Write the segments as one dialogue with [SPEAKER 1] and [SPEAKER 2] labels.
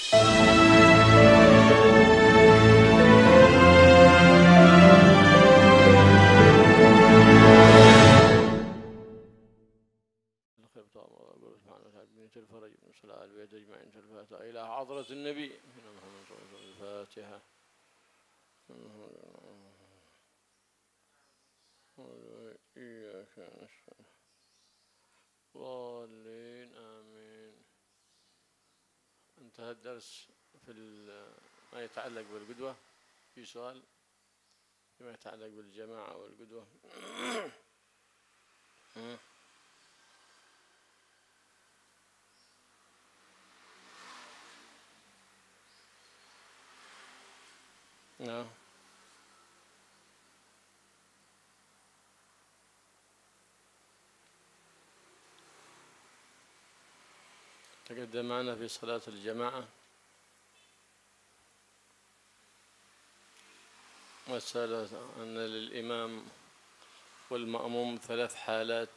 [SPEAKER 1] الفرج من صلاة البيت أجمعين الفاتحة إلى حضرة النبي محمد صلى الله عليه وسلم الفاتحة إياك نستعين ضالين آمين. انتهى الدرس في ما يتعلق بالقدوة. في سؤال فيما يتعلق بالجماعة والقدوة؟ نعم. تقدم معنا في صلاة الجماعة مسألة أن للإمام والمأموم 3 حالات.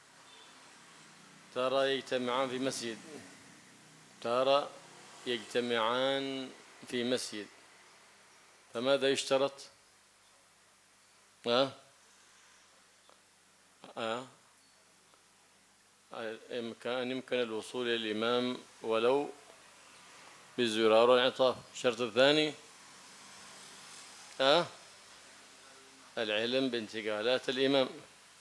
[SPEAKER 1] ترى يجتمعان في مسجد، ترى يجتمعان في مسجد، فماذا يشترط؟ يمكن الوصول إلى الإمام ولو بالزرار والانعطاف. الشرط الثاني العلم بانتقالات الإمام.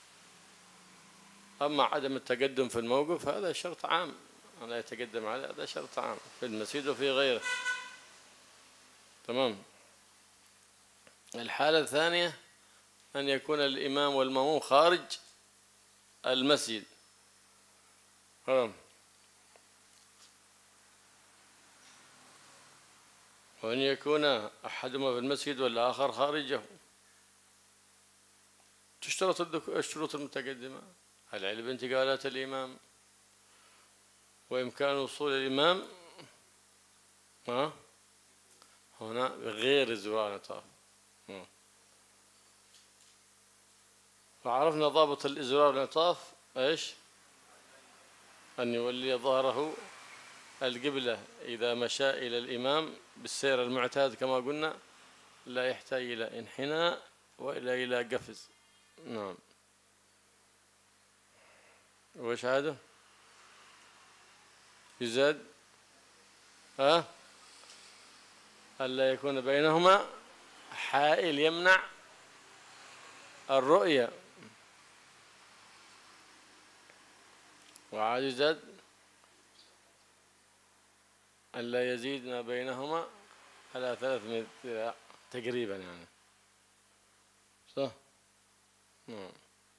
[SPEAKER 1] أما عدم التقدم في الموقف هذا شرط عام، لا يتقدم عليه، هذا شرط عام في المسجد وفي غيره. تمام. الحالة الثانية أن يكون الإمام والمأموم خارج المسجد. وأن يكون أحدهما في المسجد والآخر خارجه. تشترط الشروط المتقدمة: العلم بانتقالات الإمام، وإمكان وصول الإمام هنا بغير الزرار والانعطاف. وعرفنا ضابط الإزرار والانعطاف إيش؟ أن يولي ظهره القبلة إذا مشى إلى الإمام بالسير المعتاد كما قلنا، لا يحتاج إلى انحناء وإلا إلى قفز. نعم. وش هذا؟ يزاد ألا يكون بينهما حائل يمنع الرؤية. وعاد يزاد ألا يزيد ما بينهما على 300 ذراع تقريبا يعني. صح؟ نعم.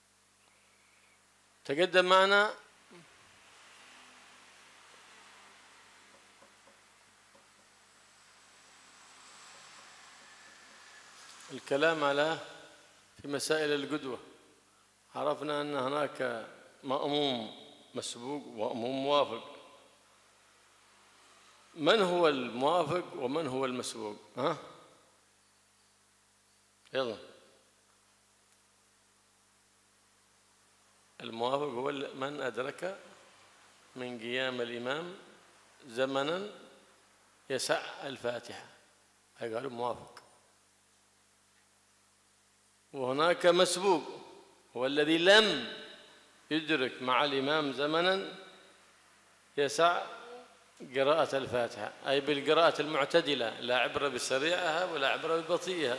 [SPEAKER 1] تقدم معنا الكلام على في مسائل القدوة. عرفنا أن هناك مأموم مسبوق ومأموم موافق. من هو الموافق ومن هو المسبوق؟ يلا. الموافق هو من أدرك من قيام الإمام زمنا يسع الفاتحة، هذا قالوا موافق. وهناك مسبوق هو الذي لم يدرك مع الإمام زمنا يسع قراءة الفاتحة، أي بالقراءة المعتدلة، لا عبرة بسريعها ولا عبرة ببطيئها.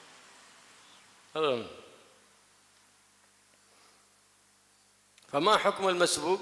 [SPEAKER 1] فما حكم المسبوق؟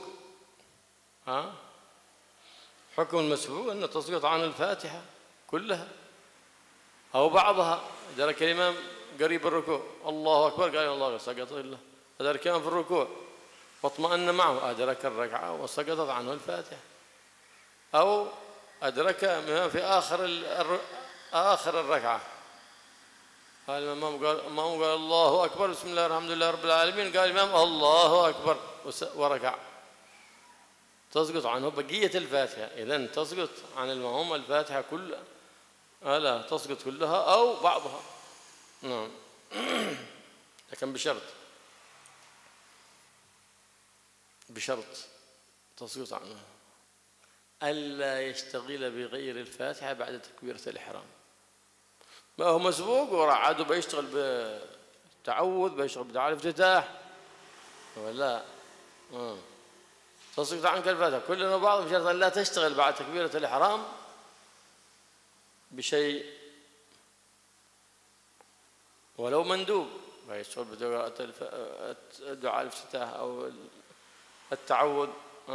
[SPEAKER 1] حكم المسبوق أن تسقط عن الفاتحة كلها أو بعضها. أدرك الإمام قريب الركوع الله أكبر قال الله سقط إلا أدرك الإمام في الركوع واطمأن معه، أدرك الركعة وسقطت عنه الفاتحة. أو أدرك في آخر الركعة، قال الإمام قال الله أكبر بسم الله الحمد لله رب العالمين، قال الإمام الله أكبر وركع، تسقط عنه بقية الفاتحة. إذن تسقط عن المأموم الفاتحة كلها، لا تسقط كلها أو بعضها. نعم. لكن بشرط تسقط عنه. ألا يشتغل بغير الفاتحة بعد تكبيرة الإحرام. ما هو مسبوق وراح عاد بيشتغل بالتعوذ، بيشتغل بدعاء الافتتاح ولا تسقط عنك الفاتحة كلنا بعض، بشرط أن لا تشتغل بعد تكبيرة الإحرام بشيء ولو مندوب، بيشتغل بدعاء الافتتاح أو التعوذ.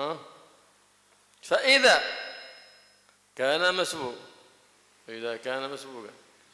[SPEAKER 1] فإذا كان مسبوق، إذا كان مسبوقا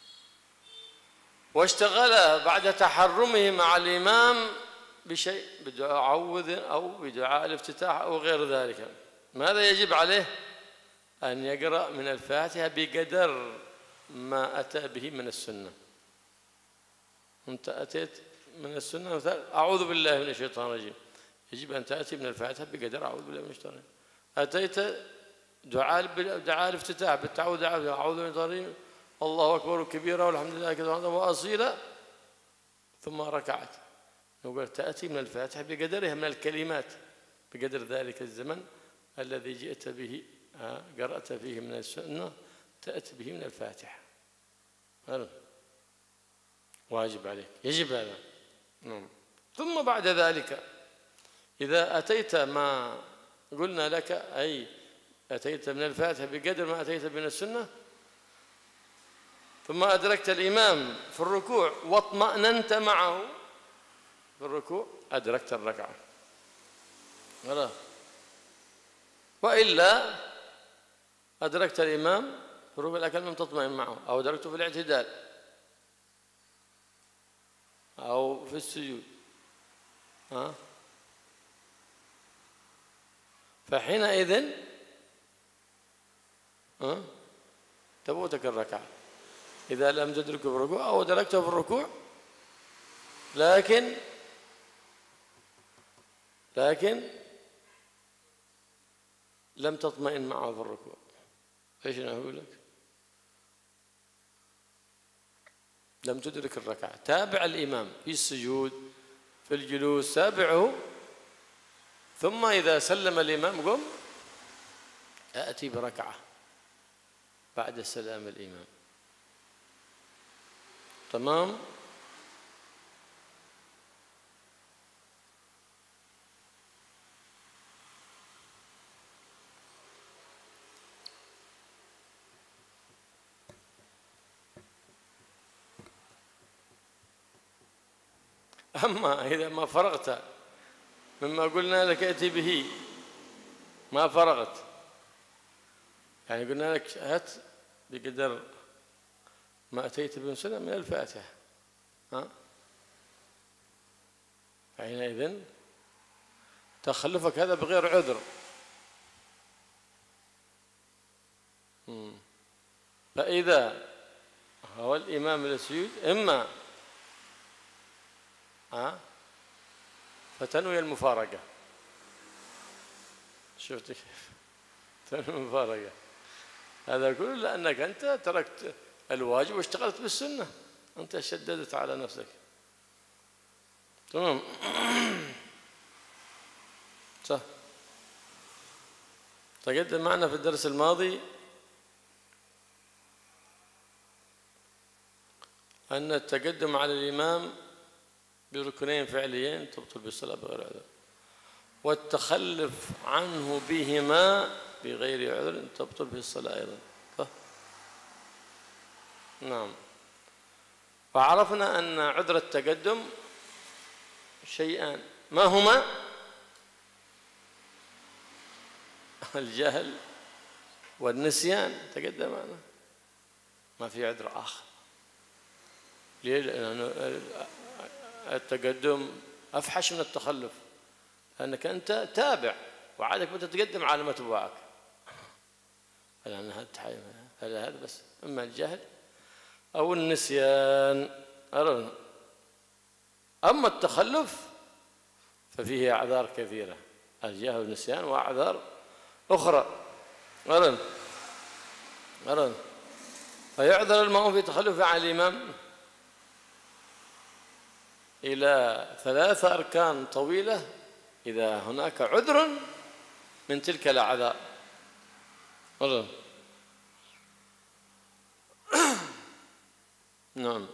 [SPEAKER 1] واشتغل بعد تحرمه مع الإمام بشيء بدعوذ أو بدعاء الافتتاح أو غير ذلك، ماذا يجب عليه؟ أن يقرأ من الفاتحة بقدر ما أتى به من السنة. أنت أتيت من السنة مثلا أعوذ بالله من الشيطان الرجيم، يجب أن تأتي من الفاتحة بقدر أعوذ بالله من الشيطان الرجيم. أتيت دعاء الافتتاح بالتعوذ أعوذ بالله من الشيطان الرجيم الله أكبر كبيرا والحمد لله كثيرا وأصيلا، ثم ركعت، نقول تأتي من الفاتحة بقدرها من الكلمات، بقدر ذلك الزمن الذي جئت به قرأت فيه من السنة تأتي به من الفاتحة. واجب عليك، يجب هذا. ثم بعد ذلك إذا أتيت ما قلنا لك، أي أتيت من الفاتحة بقدر ما أتيت من السنة، ثم أدركت الإمام في الركوع واطمأننت معه في الركوع، أدركت الركعة. وإلا أدركت الإمام في الركوع لكن لم تطمئن معه، أو أدركته في الاعتدال أو في السجود، فحينئذ تفوتك الركعة إذا لم تدركه في الركوع أو أدركته في الركوع لكن لم تطمئن معه في الركوع. ايش نقول لك؟ لم تدرك الركعة، تابع الإمام في السجود في الجلوس، تابعه، ثم إذا سلم الإمام قم أأتي بركعة بعد سلام الإمام. تمام؟ أما إذا ما فرغت مما قلنا لك ائتي به، ما فرغت، يعني قلنا لك هات بقدر ما أتيت به سنة من الفاتحة، حينئذ تخلفك هذا بغير عذر. فإذا هو الإمام للسجود إما فتنوي المفارقة، شفت كيف؟ تنوي المفارقة، هذا كله لأنك أنت تركت الواجب واشتغلت بالسنة، أنت شددت على نفسك. تمام؟ صح. تقدم معنا في الدرس الماضي أن التقدم على الإمام بركنين فعليين تبطل بالصلاة بغير عذر، والتخلف عنه بهما بغير عذر تبطل بالصلاة أيضا. نعم. وعرفنا أن عذر التقدم شيئان، ما هما؟ الجهل والنسيان، تقدم معنا، ما في عذر آخر. ليه؟ لأن التقدم أفحش من التخلف، لأنك أنت تابع وعادك بتتقدم على متبوعك، لأن هذا بس، إما الجهل أو النسيان. أما التخلف ففيه أعذار كثيرة، الجهل والنسيان وأعذار أخرى. فيعذر المأموم في تخلفه عن الإمام إلى 3 أركان طويلة إذا هناك عذر من تلك الأعذار. والله. نعم.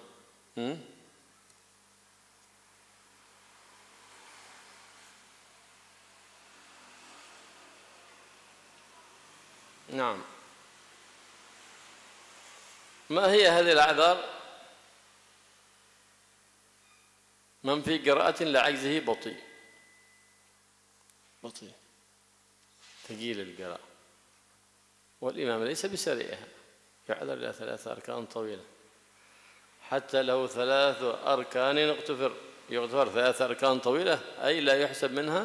[SPEAKER 1] نعم. ما هي هذه الأعذار؟ من في قراءة لعجزه بطيء، بطيء ثقيل القراءة، والإمام ليس بسريعها، يعذر إلى 3 أركان طويلة، حتى له 3 أركان يغتفر 3 أركان طويلة، أي لا يحسب منها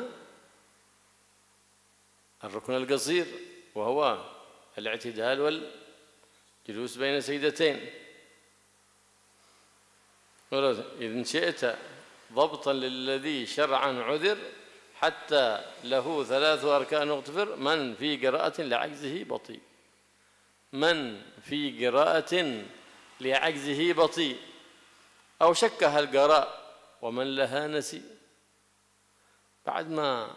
[SPEAKER 1] الركن القصير وهو الاعتدال والجلوس بين سجدتين. إذن شئت ضبطا للذي شرعا عذر حتى له 3 أركان يغتفر من في قراءة لعجزه بطيء، من في قراءة لعجزه بطيء أو شك هل قرأ ومن لها نسي. بعد ما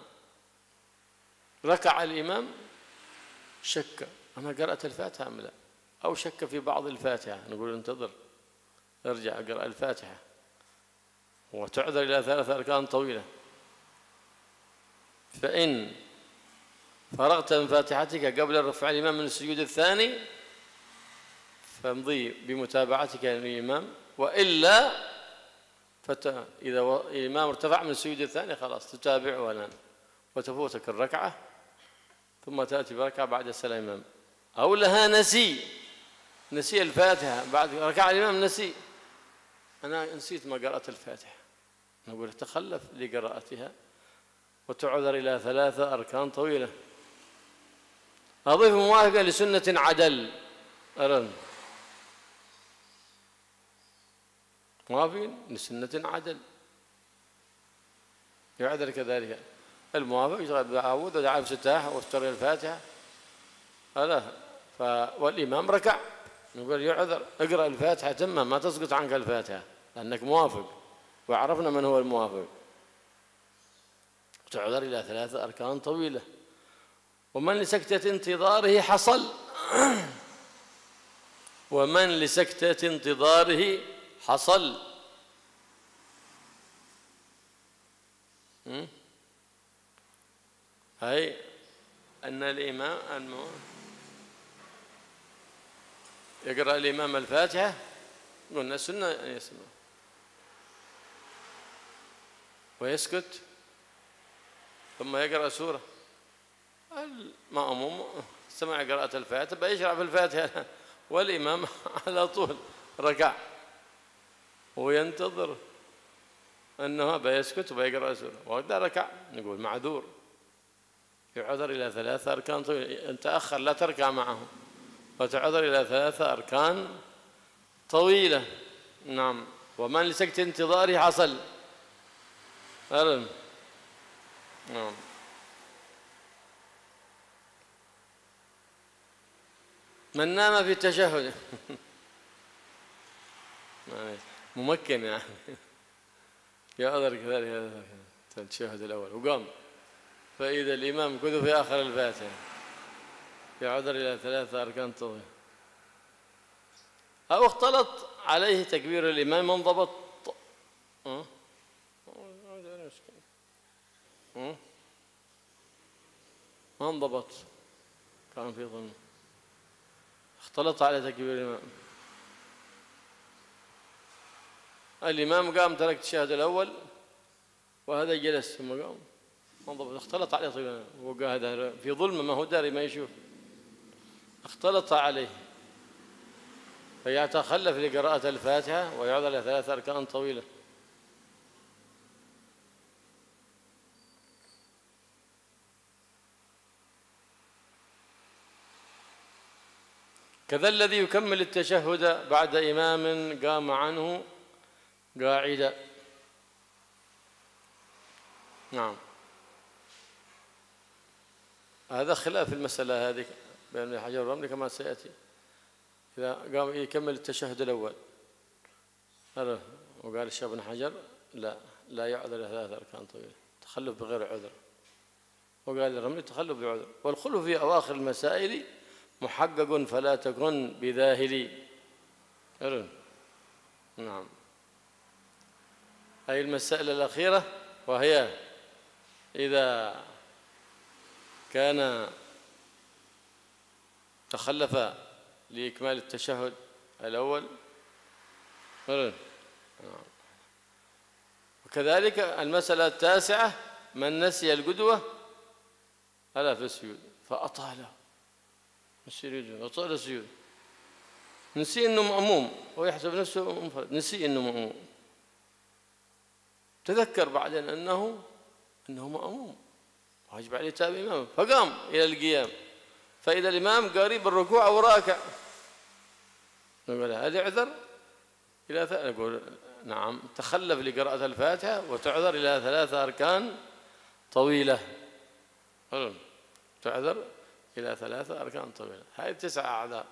[SPEAKER 1] ركع الإمام شك أنا قرأت الفاتحة أم لا، أو شك في بعض الفاتحة، نقول انتظر ارجع اقرأ الفاتحة، وتعذر إلى 3 أركان طويلة. فإن فرغت من فاتحتك قبل رفع الإمام من السجود الثاني فامضي بمتابعتك للإمام، وإلا إذا الإمام ارتفع من السجود الثاني خلاص تتابعه الآن وتفوتك الركعة، ثم تأتي بركعة بعد السلام الإمام. أو لها نسي الفاتحة، بعد ركع الإمام نسي، أنا نسيت ما قرأت الفاتحة، نقول تخلف لقراءتها وتعذر إلى 3 أركان طويلة. أضيف موافقة لسنة عدل، موافق لسنة عدل يعذر كذلك. الموافق يشغل بعود ودعاء افتتاح وافتر الفاتحة والإمام ركع، نقول يعذر اقرأ الفاتحة تمام، ما تسقط عنك الفاتحة لأنك موافق، وعرفنا من هو الموافق. تعذر إلى 3 أركان طويلة. ومن لسكتة انتظاره حصل ومن لسكتة انتظاره حصل. أي أن الإمام يقرأ الإمام الفاتحة، قلنا السنة أن يسمع ويسكت ثم يقرأ سورة. المأموم سمع قراءة الفاتحة بيشرع في الفاتحة والإمام على طول ركع وينتظر أنه بيسكت وبيقرأ سورة وقد ركع، نقول معذور يعذر إلى 3 أركان طويلة. إن تأخر لا تركع معه وتعذر إلى 3 أركان طويلة. نعم. ومن لسكت انتظاره حصل. نعم. من نام في التشهد ممكن يعني يعذر كذلك التشهد الأول وقام، فإذا الإمام كذا في آخر الفاتحة يعذر إلى 3 أركان طويلة. أو اختلط عليه تكبير الإمام ما انضبط، ما انضبط، كان في ظن اختلط على تكبير الإمام قام ترك التشهد الأول وهذا جلس ثم قام ما انضبط، اختلط عليه طيب وقاعد في ظلمة ما هو داري ما يشوف، اختلط عليه فيتخلف لقراءة الفاتحة ويعذر إلى 3 أركان طويلة. كذا الذي يكمل التشهد بعد إمام قام عنه قاعدا. نعم. هذا خلاف المسألة هذه بين ابن حجر والرملي كما سيأتي. إذا قام يكمل التشهد الأول وقال الشيخ ابن حجر لا يعذر إلى 3 أركان طويلة، تخلف بغير عذر، وقال الرملي تخلف بعذر. والخلف في أواخر المسائل محقق فلا تكن بذاهلي. نعم. أي المسألة الأخيرة، وهي إذا كان تخلف لإكمال التشهد الأول. وكذلك المسألة التاسعة: من نسي القدوة ألا في السجود فأطاله، أطال السجود، نسي أنه مأموم ويحسب نفسه منفرد، نسي أنه مأموم، تذكر بعدين أنه مأموم واجب عليه يتابع إمامه، فقام إلى القيام، فإذا الإمام قريب الركوع أو راكع، نقول هذا عذر إلى نقول نعم تخلف لقراءة الفاتحة وتعذر إلى 3 أركان طويلة. تعذر إلى 3 أركان طويلة. هذه 9 أعذار.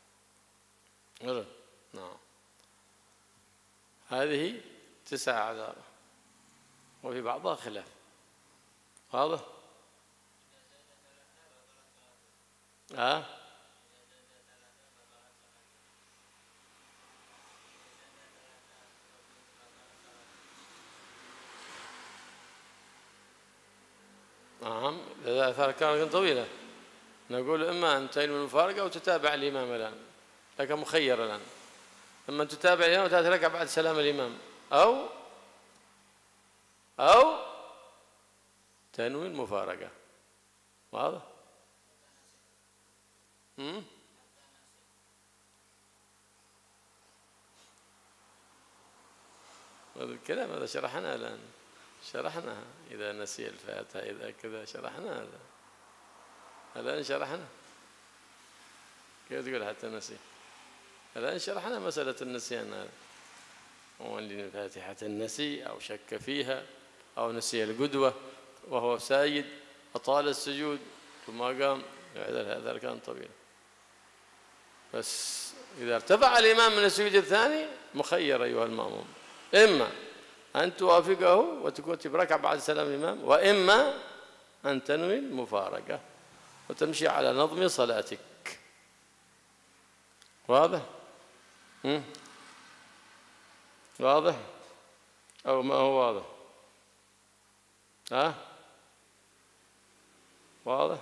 [SPEAKER 1] نعم، هذه 9 أعذار، وفي بعضها خلاف. واضح؟ نعم، 3 أركان طويلة، نقول إما أن تنوي المفارقة أو تتابع الإمام الآن، لك مخير الآن، إما أن تتابع الإمام وتتركع بعد سلام الإمام، أو تنوي المفارقة. واضح؟ هذا الكلام هذا شرحناه الآن، شرحناها إذا نسي الفاتحة إذا كذا، شرحنا هذا الآن، شرحنا. كيف تقول حتى نسي؟ الآن شرحنا مسألة النسيان هذا، وأن فاتحة النسي أو شك فيها أو نسي القدوة وهو ساجد أطال السجود ثم قام، هذا كان طويل. بس إذا ارتفع الإمام من السجود الثاني مخير أيها المأموم، إما أن توافقه وتكون بركعة بعد سلام الإمام، وإما أن تنوي المفارقة وتمشي على نظم صلاتك. واضح؟ واضح أو ما هو واضح؟ واضح؟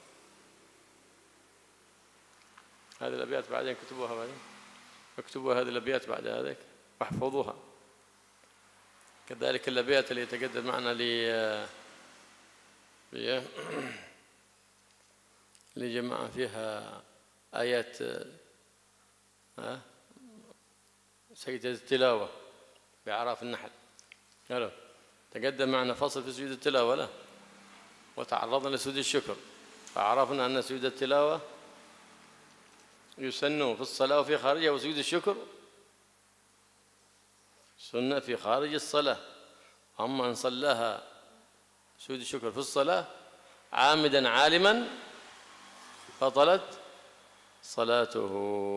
[SPEAKER 1] هذه الأبيات بعدين اكتبوها، بعدين اكتبوا هذه الأبيات بعد هذيك واحفظوها. كذلك الأبيات اللي يتقدم معنا لجماعة فيها آيات سجدة التلاوة بأعراف النحل. تقدم معنا فصل في سجود التلاوة لا، وتعرضنا لسجود الشكر، فعرفنا أن سجود التلاوة يسن في الصلاة وفي خارجها، وسجود الشكر سنة في خارج الصلاة. أما أن صلاها سجود الشكر في الصلاة عامدا عالما بطلت صلاته.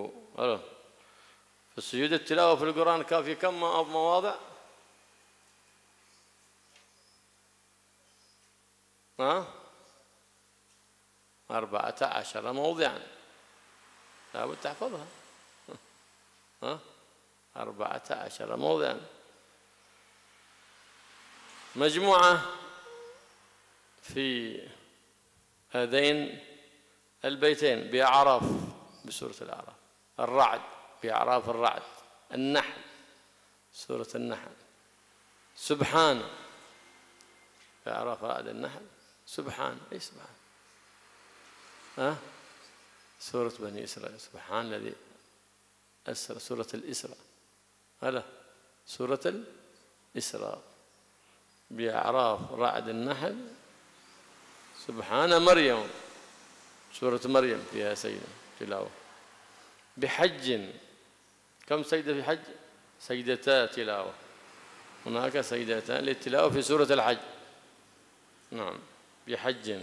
[SPEAKER 1] في سجود التلاوة في القرآن كان في كم مواضع؟ 14 موضعا، لابد تحفظها. 14 موضعا، مجموعة في هذين البيتين بأعراف، بسورة الأعراف، الرعد بأعراف الرعد، النحل سورة النحل، سبحان بأعراف رعد النحل، سبحان أي سبحان سورة بني إسرائيل، سبحان الذي أسرى، سورة الإسراء، هذا سورة الإسراء بأعراف رعد النحل، سبحان مريم سورة مريم فيها سجدة تلاوة، بحج كم سجدة في حج؟ سجدتا تلاوة، هناك سجدتان للتلاوة في سورة الحج. نعم، بحج،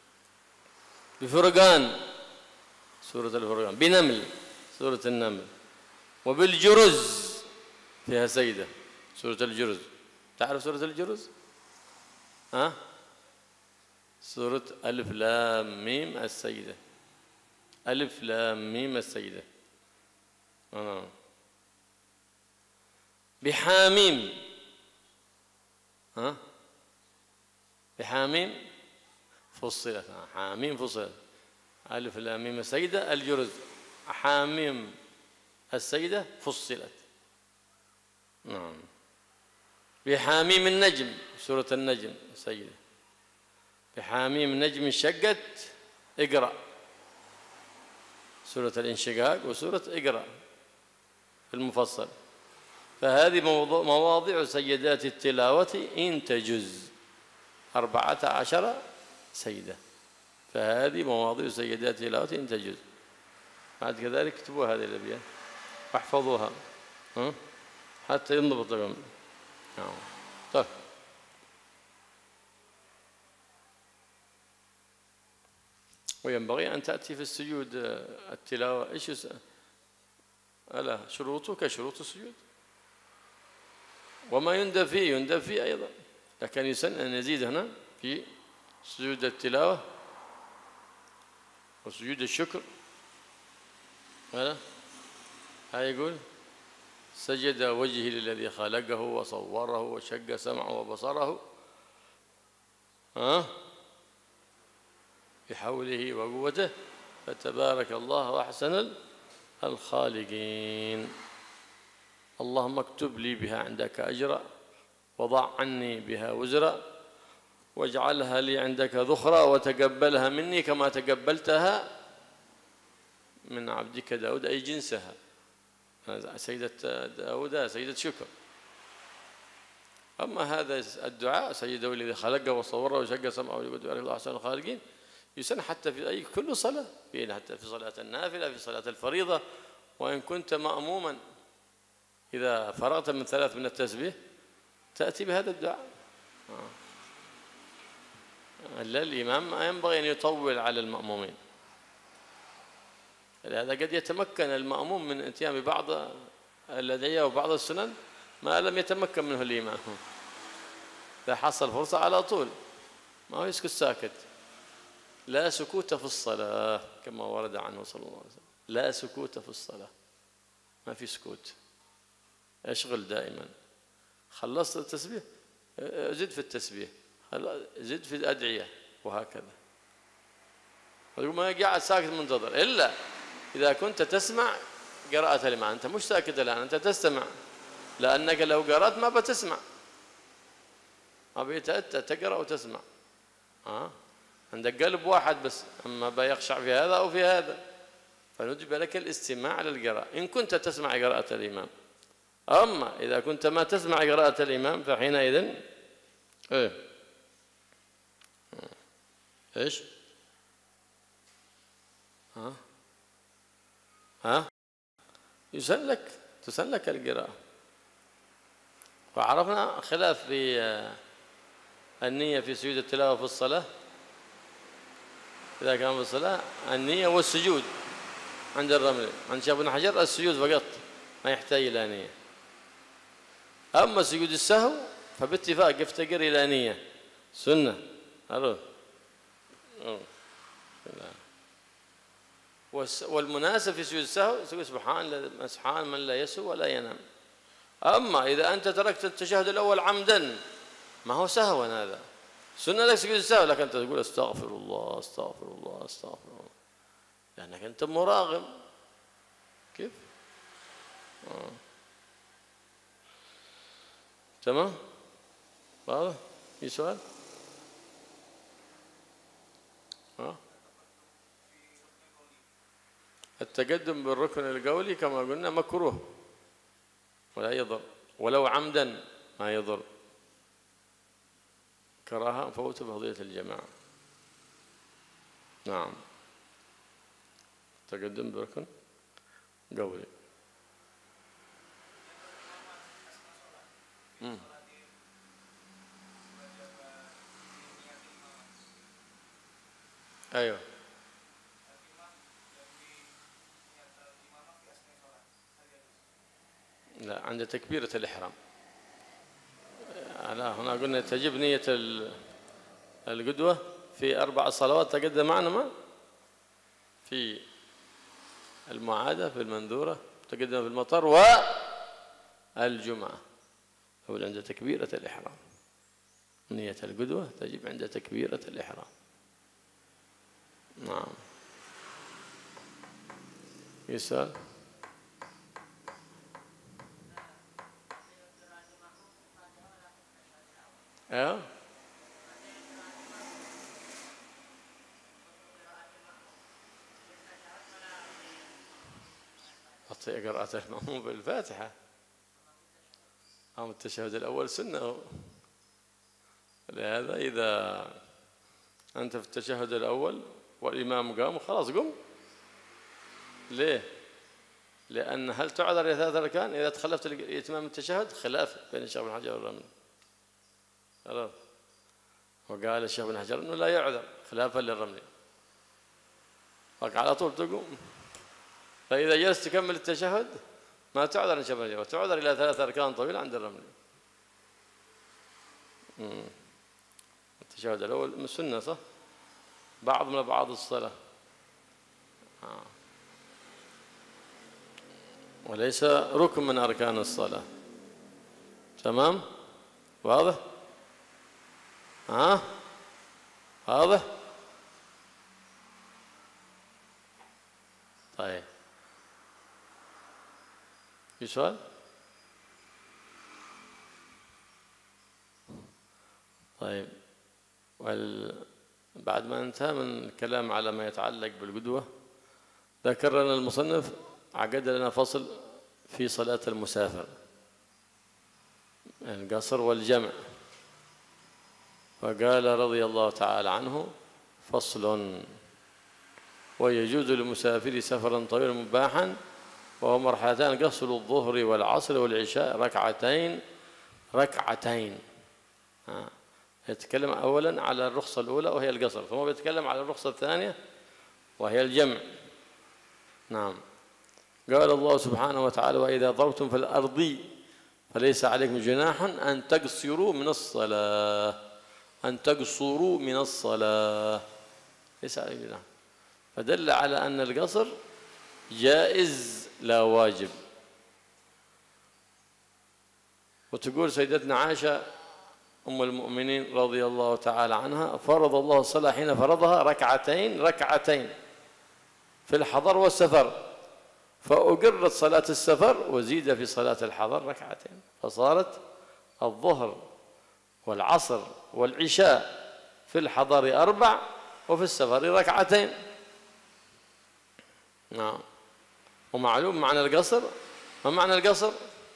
[SPEAKER 1] بفرقان سورة الفرقان، بنمل سورة النمل، وبالجرز فيها سجدة سورة الجرز. تعرف سورة الجرز؟ سورة ألف لام ميم السجدة، ألف لام ميم السجدة. بحاميم. ها؟ بحاميم فصلت. حاميم فصلت. ألف لام ميم السجدة الجرز. حاميم السجدة فصلت. نعم. بحاميم النجم سورة النجم السجدة. بحاميم النجم انشقت اقرأ سورة الانشقاق وسورة اقرأ في المفصل. فهذه مواضع سجدات التلاوة إن تجز 14 سجدة. فهذه مواضع سجدات التلاوة إن تجز. بعد كذلك اكتبوا هذه الأبيات واحفظوها حتى ينضبط لكم. طيب. وينبغي أن تأتي في السجود التلاوة إيش ألا شروطه كشروط السجود، وما يندب فيه أيضا، لكن يسن أن يزيد هنا في سجود التلاوة وسجود الشكر. هذا يقول سجد وجهي للذي خلقه وصوره وشق سمعه وبصره بحوله وقوته فتبارك الله أحسن الخالقين. اللهم اكتب لي بها عندك أجرا وضع عني بها وزرا واجعلها لي عندك ذخرا وتقبلها مني كما تقبلتها من عبدك داود أي جنسها. سيدة داود سيدة شكر. أما هذا الدعاء سيده الذي خلقه وصوره وشق سمعه وقوته الله أحسن الخالقين يسن حتى في كل صلاة، حتى في صلاة النافلة في صلاة الفريضة. وإن كنت مأموما إذا فرغت من 3 من التسبيح تأتي بهذا الدعاء. الإمام ما ينبغي أن يطول على المأمومين، لهذا قد يتمكن المأموم من الاتيان ببعض الأدعية وبعض السنن ما لم يتمكن منه الإمام. إذا حصل فرصة على طول ما هو يسكت ساكت. لا سكوت في الصلاة كما ورد عنه صلى الله عليه وسلم. لا سكوت في الصلاة، ما في سكوت، اشغل دائما. خلصت التسبيح زد في التسبيح، زد في الأدعية وهكذا. ما قاعد ساكت منتظر إلا إذا كنت تسمع قراءة الإمام. أنت مش ساكت الآن، أنت تستمع، لأنك لو قرأت ما بتسمع، ما بيتأتى تقرأ وتسمع. عندك قلب واحد بس، أما بيخشع في هذا أو في هذا، فنجب لك الاستماع للقراءة إن كنت تسمع قراءة الإمام. أما إذا كنت ما تسمع قراءة الإمام فحينئذ إيش؟ تسن لك القراءة. وعرفنا خلاف في النية في سجود التلاوة في الصلاة. إذا كان في الصلاة النية والسجود عند الرمل، عند شيخ ابن حجر السجود فقط ما يحتاج إلى نية. أما سجود السهو فباتفاق يفتقر إلى نية سنة. والمناسب في سجود السهو سبحان من لا يسهو ولا ينام. أما إذا أنت تركت التشهد الأول عمدا ما هو سهوا، هذا سنة لك سجود السهو، لكن أنت تقول استغفر الله استغفر الله استغفر الله لأنك أنت مراغم. كيف؟ تمام؟ واضح؟ في سؤال؟ التقدم بالركن القولي كما قلنا مكروه ولا يضر، ولو عمدا ما يضر. كراهة فوت فضيلة الجماعة. نعم. التقدم بركن قولي. أيوه. لا، عند تكبيرة الإحرام. لا، هنا قلنا تجب نية القدوة في 4 صلوات تقدم معنا ما في المعادة في المنذورة متقدمة في المطر والجمعة. أول عند تكبيرة الإحرام، نية القدوة تجب عند تكبيرة الإحرام. نعم. يسأل. أيوه. قراءة المأموم بالفاتحة. التشهد الأول سنة، لهذا إذا أنت في التشهد الأول والإمام قام خلاص قم. ليه؟ لأن هل تعذر إلى 3 أركان إذا تخلفت إتمام التشهد؟ خلاف بين الشيخ بن حجر والرملي. خلاص. وقال الشيخ بن حجر أنه لا يعذر خلافا للرملي، على طول تقوم. فإذا جلست تكمل التشهد ما تعذر الشيخ بن حجر، وتعذر إلى 3 أركان طويلة عند الرملي. التشهد الأول من سنة صح؟ بعض من بعض الصلاة. وليس ركن من أركان الصلاة. تمام؟ واضح؟ واضح؟ طيب. في سؤال؟ طيب. بعد ما انتهى من الكلام على ما يتعلق بالقدوة، ذكر لنا المصنف عقد لنا فصل في صلاة المسافر، القصر والجمع، فقال رضي الله تعالى عنه: فصل: ويجوز للمسافر سفرا طويلا مباحا وهو مرحلتان: قصر الظهر والعصر والعشاء ركعتين. يتكلم أولا على الرخصة الأولى وهي القصر، ثم بيتكلم على الرخصة الثانية وهي الجمع. نعم. قال الله سبحانه وتعالى: وإذا ضربتم في الأرض فليس عليكم جناح أن تقصروا من الصلاة، ليس عليكم جناح. فدل على أن القصر جائز لا واجب. وتقول سيدتنا عائشة أم المؤمنين رضي الله تعالى عنها: فرض الله الصلاة حين فرضها ركعتين في الحضر والسفر، فأقرت صلاة السفر وزيد في صلاة الحضر ركعتين، فصارت الظهر والعصر والعشاء في الحضر 4 وفي السفر ركعتين. نعم. ومعلوم معنى القصر. ما معنى القصر؟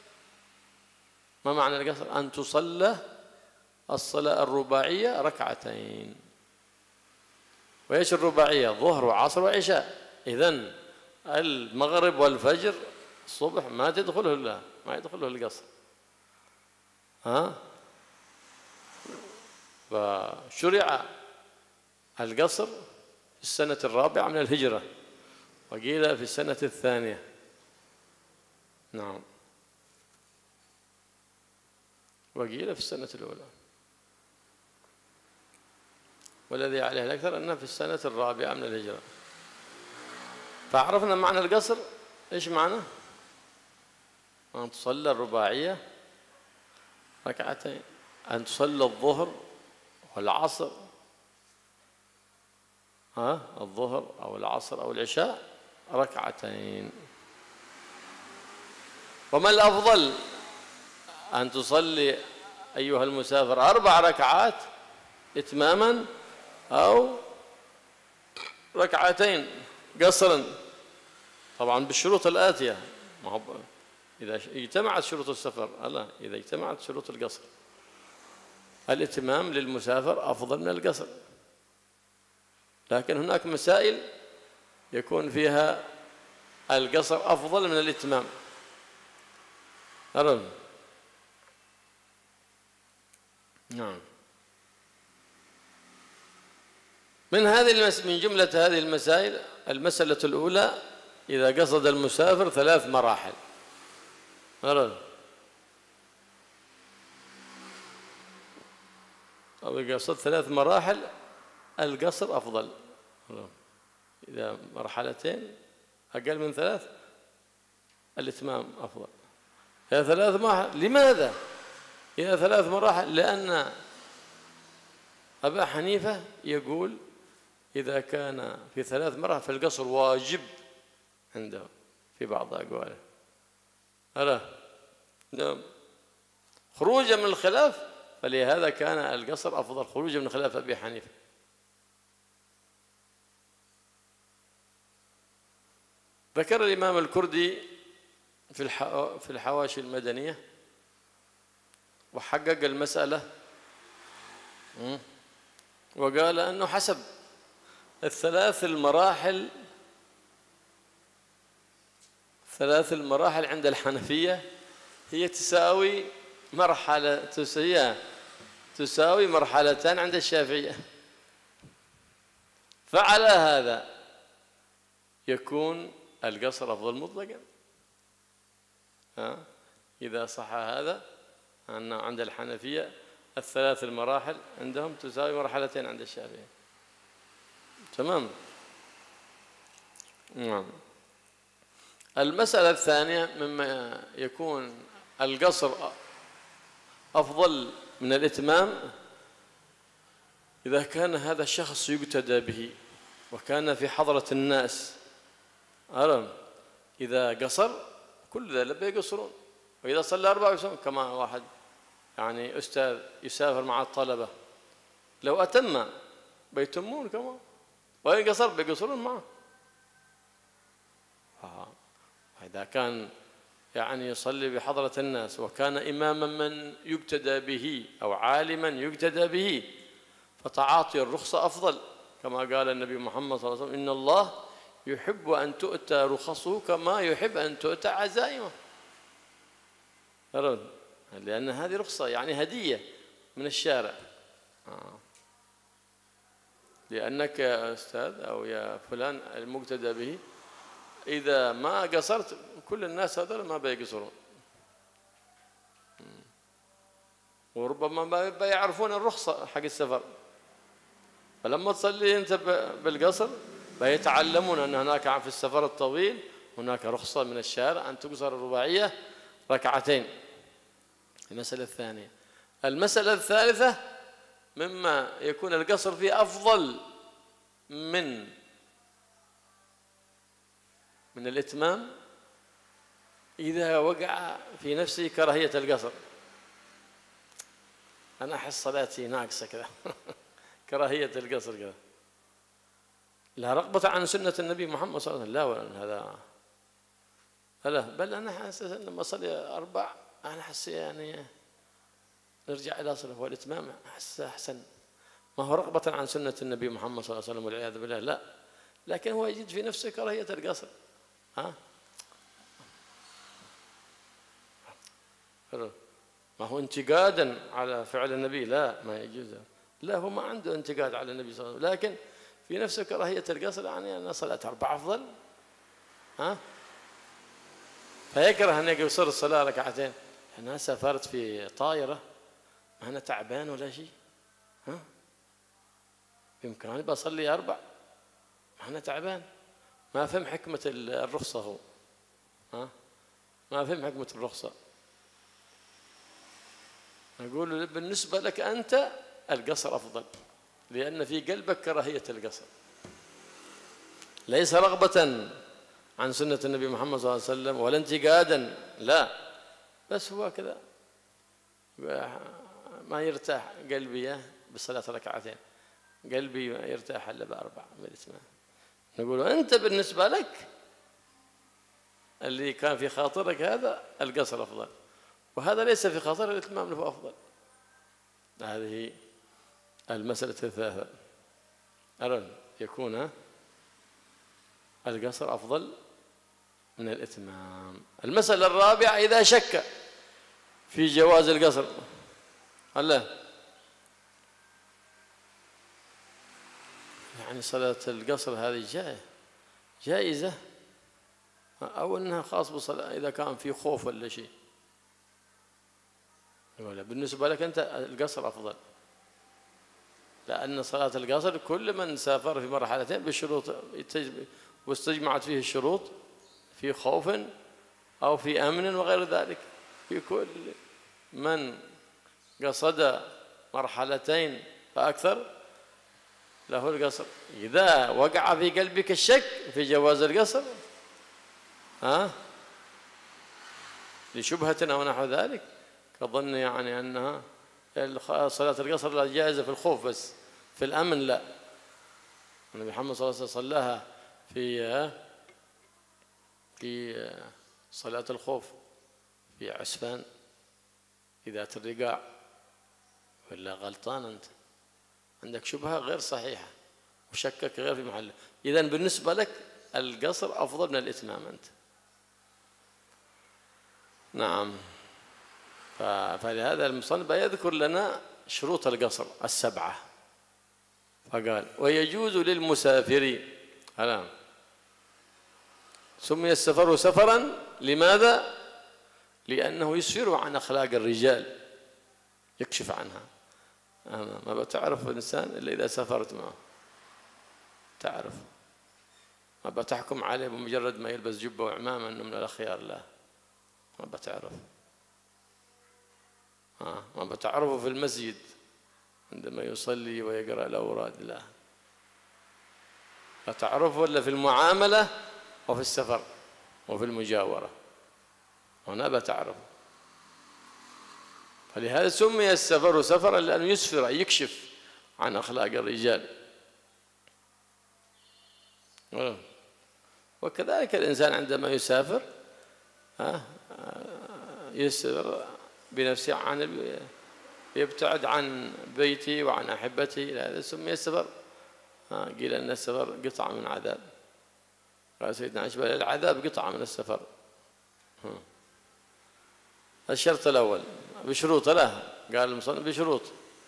[SPEAKER 1] أن تصلى الصلاة الرباعية ركعتين. وإيش الرباعية؟ ظهر وعصر وعشاء. إذن المغرب والفجر الصبح ما يدخله القصر. فشرع القصر في السنة 4 من الهجرة، وقيل في السنة 2. نعم. وقيل في السنة الأولى، والذي عليه الأكثر أنه في السنة 4 من الهجرة. فعرفنا معنى القصر. إيش معنى؟ أن تصلى الرباعية ركعتين، أن تصلى الظهر والعصر، الظهر أو العصر أو العشاء ركعتين. وما الأفضل؟ أن تصلي أيها المسافر 4 ركعات إتماما أو ركعتين قصرا، طبعا بالشروط الآتية. إذا اجتمعت شروط السفر، إذا اجتمعت شروط القصر، الاتمام للمسافر أفضل من القصر، لكن هناك مسائل يكون فيها القصر أفضل من الاتمام. نعم. من جملة هذه المسائل: المسألة الأولى: إذا قصد المسافر 3 مراحل. أو إذا قصد 3 مراحل القصر أفضل. إذا مرحلتين أقل من 3 الإتمام أفضل. هي 3 مراحل. لماذا؟ هي 3 مراحل لأن أبا حنيفة يقول إذا كان في 3 مراحل فالقصر واجب عنده في بعض أقواله. ألا نعم. خروجا من الخلاف، فلهذا كان القصر أفضل خروجا من خلاف أبي حنيفة. ذكر الإمام الكردي في الحواشي المدنية وحقق المسألة وقال أنه حسب ال3 المراحل، 3 المراحل عند الحنفية هي تساوي مرحلتان عند الشافعية. فعلى هذا يكون القصر أفضل مطلقا. إذا صح هذا أن عند الحنفية ال3 المراحل عندهم تساوي مرحلتين عند الشافعية. تمام. نعم. المسألة الثانية مما يكون القصر أفضل من الإتمام إذا كان هذا الشخص يقتدى به وكان في حضرة الناس. إذا قصر كل ذلك بيقصرون، وإذا صلى 4 يصوم. كما واحد يعني أستاذ يسافر مع الطلبة، لو أتم بيتمون كمان، وإن قصر بيقصرون معه. إذا كان يعني يصلي بحضرة الناس وكان إماما من يقتدى به أو عالما يقتدى به فتعاطي الرخصة أفضل، كما قال النبي محمد صلى الله عليه وسلم: إن الله يحب أن تؤتى رخصه كما يحب أن تؤتى عزائمه. لأن هذه رخصة يعني هدية من الشارع. لأنك يا أستاذ أو يا فلان المقتدى به إذا ما قصرت كل الناس هذول ما بيقصرون، وربما ما بيعرفون الرخصة حق السفر. فلما تصلي أنت بالقصر بيتعلمون أن هناك في السفر الطويل هناك رخصة من الشارع أن تقصر الرباعية 2 ركعتين. المسألة الثانية. المسألة الثالثة مما يكون القصر فيه أفضل من الإتمام إذا وقع في نفسه كراهية القصر. أنا أحس صلاتي ناقصة كذا كراهية القصر كذا، لا رغبة عن سنة النبي محمد صلى الله عليه وسلم، لا ولا هذا لا، بل أنا حاسس لما أصلي 4 أنا أحس يعني نرجع إلى صلاة والإتمام أحس أحسن. ما هو رغبة عن سنة النبي محمد صلى الله عليه وسلم والعياذ بالله، لا، لكن هو يجد في نفسه كراهية القصر. ما هو انتقادا على فعل النبي، لا ما يجوز، لا هو ما عنده انتقاد على النبي صلى الله عليه وسلم، لكن في نفسه كراهية القصر، يعني أنا صلاة 4 أفضل. فيكره أن يقصر الصلاة 2 ركعتين. أنا سافرت في طائرة ما أنا تعبان ولا شيء، بإمكاني بصلي 4، ما أنا تعبان. ما فهم حكمة الرخصة هو، ما فهم حكمة الرخصة. أقول بالنسبة لك أنت القصر أفضل، لأن في قلبك كراهية القصر، ليس رغبة عن سنة النبي محمد صلى الله عليه وسلم ولا انتقادا، لا، بس هو كذا ما يرتاح قلبي بصلاة 2 ركعتين، قلبي يرتاح إلا ب4 بالإتمام. نقول أنت بالنسبة لك اللي كان في خاطرك هذا القصر أفضل، وهذا ليس في خاطر الإتمام له أفضل. هذه المسألة الثالثة، أرون يكون القصر أفضل من الإتمام. المسألة الرابعة إذا شك في جواز القصر، الله يعني صلاة القصر هذه جائزة أو أنها خاص بصلاة إذا كان في خوف ولا شيء، ولا بالنسبة لك أنت القصر أفضل، لأن صلاة القصر كل من سافر في مرحلتين بالشروط واستجمعت فيه الشروط في خوف أو في أمن وغير ذلك. في كل من قصد مرحلتين فأكثر له القصر. إذا وقع في قلبك الشك في جواز القصر لشبهة أو نحو ذلك كظن يعني أنها صلاة القصر لا جائزة في الخوف بس، في الأمن لا. النبي محمد صلى الله عليه وسلم صلاها في صلاة الخوف في عسفان في ذات الرقاع. ولا غلطان أنت، عندك شبهة غير صحيحة وشكك غير في محله. إذن بالنسبة لك القصر أفضل من الإتمام أنت. نعم. فلهذا المصنف يذكر لنا شروط القصر السبعة، فقال ويجوز للمسافر. سمي السفر سفرا لماذا؟ لأنه يسفر عن أخلاق الرجال، يكشف عنها. ما بتعرف الإنسان إلا إذا سافرت معه، تعرف. ما بتحكم عليه بمجرد ما يلبس جبة وعمامة أنه من الأخيار، لا، ما بتعرف. ما بتعرفه في المسجد عندما يصلي ويقرأ الأوراد، لا، بتعرفه إلا في المعاملة وفي السفر وفي المجاورة، هنا بتعرفه. فلهذا سمي السفر سفرا لأنه يسفر، يكشف عن أخلاق الرجال. وكذلك الإنسان عندما يسافر يسافر بنفسه، يبتعد عن بيته وعن أحبته. هذا سمي السفر. قيل أن السفر قطعة من عذاب. قال سيدنا عائشة العذاب قطعة من السفر. الشرط الأول بشروط له، قال المصنف بشروط.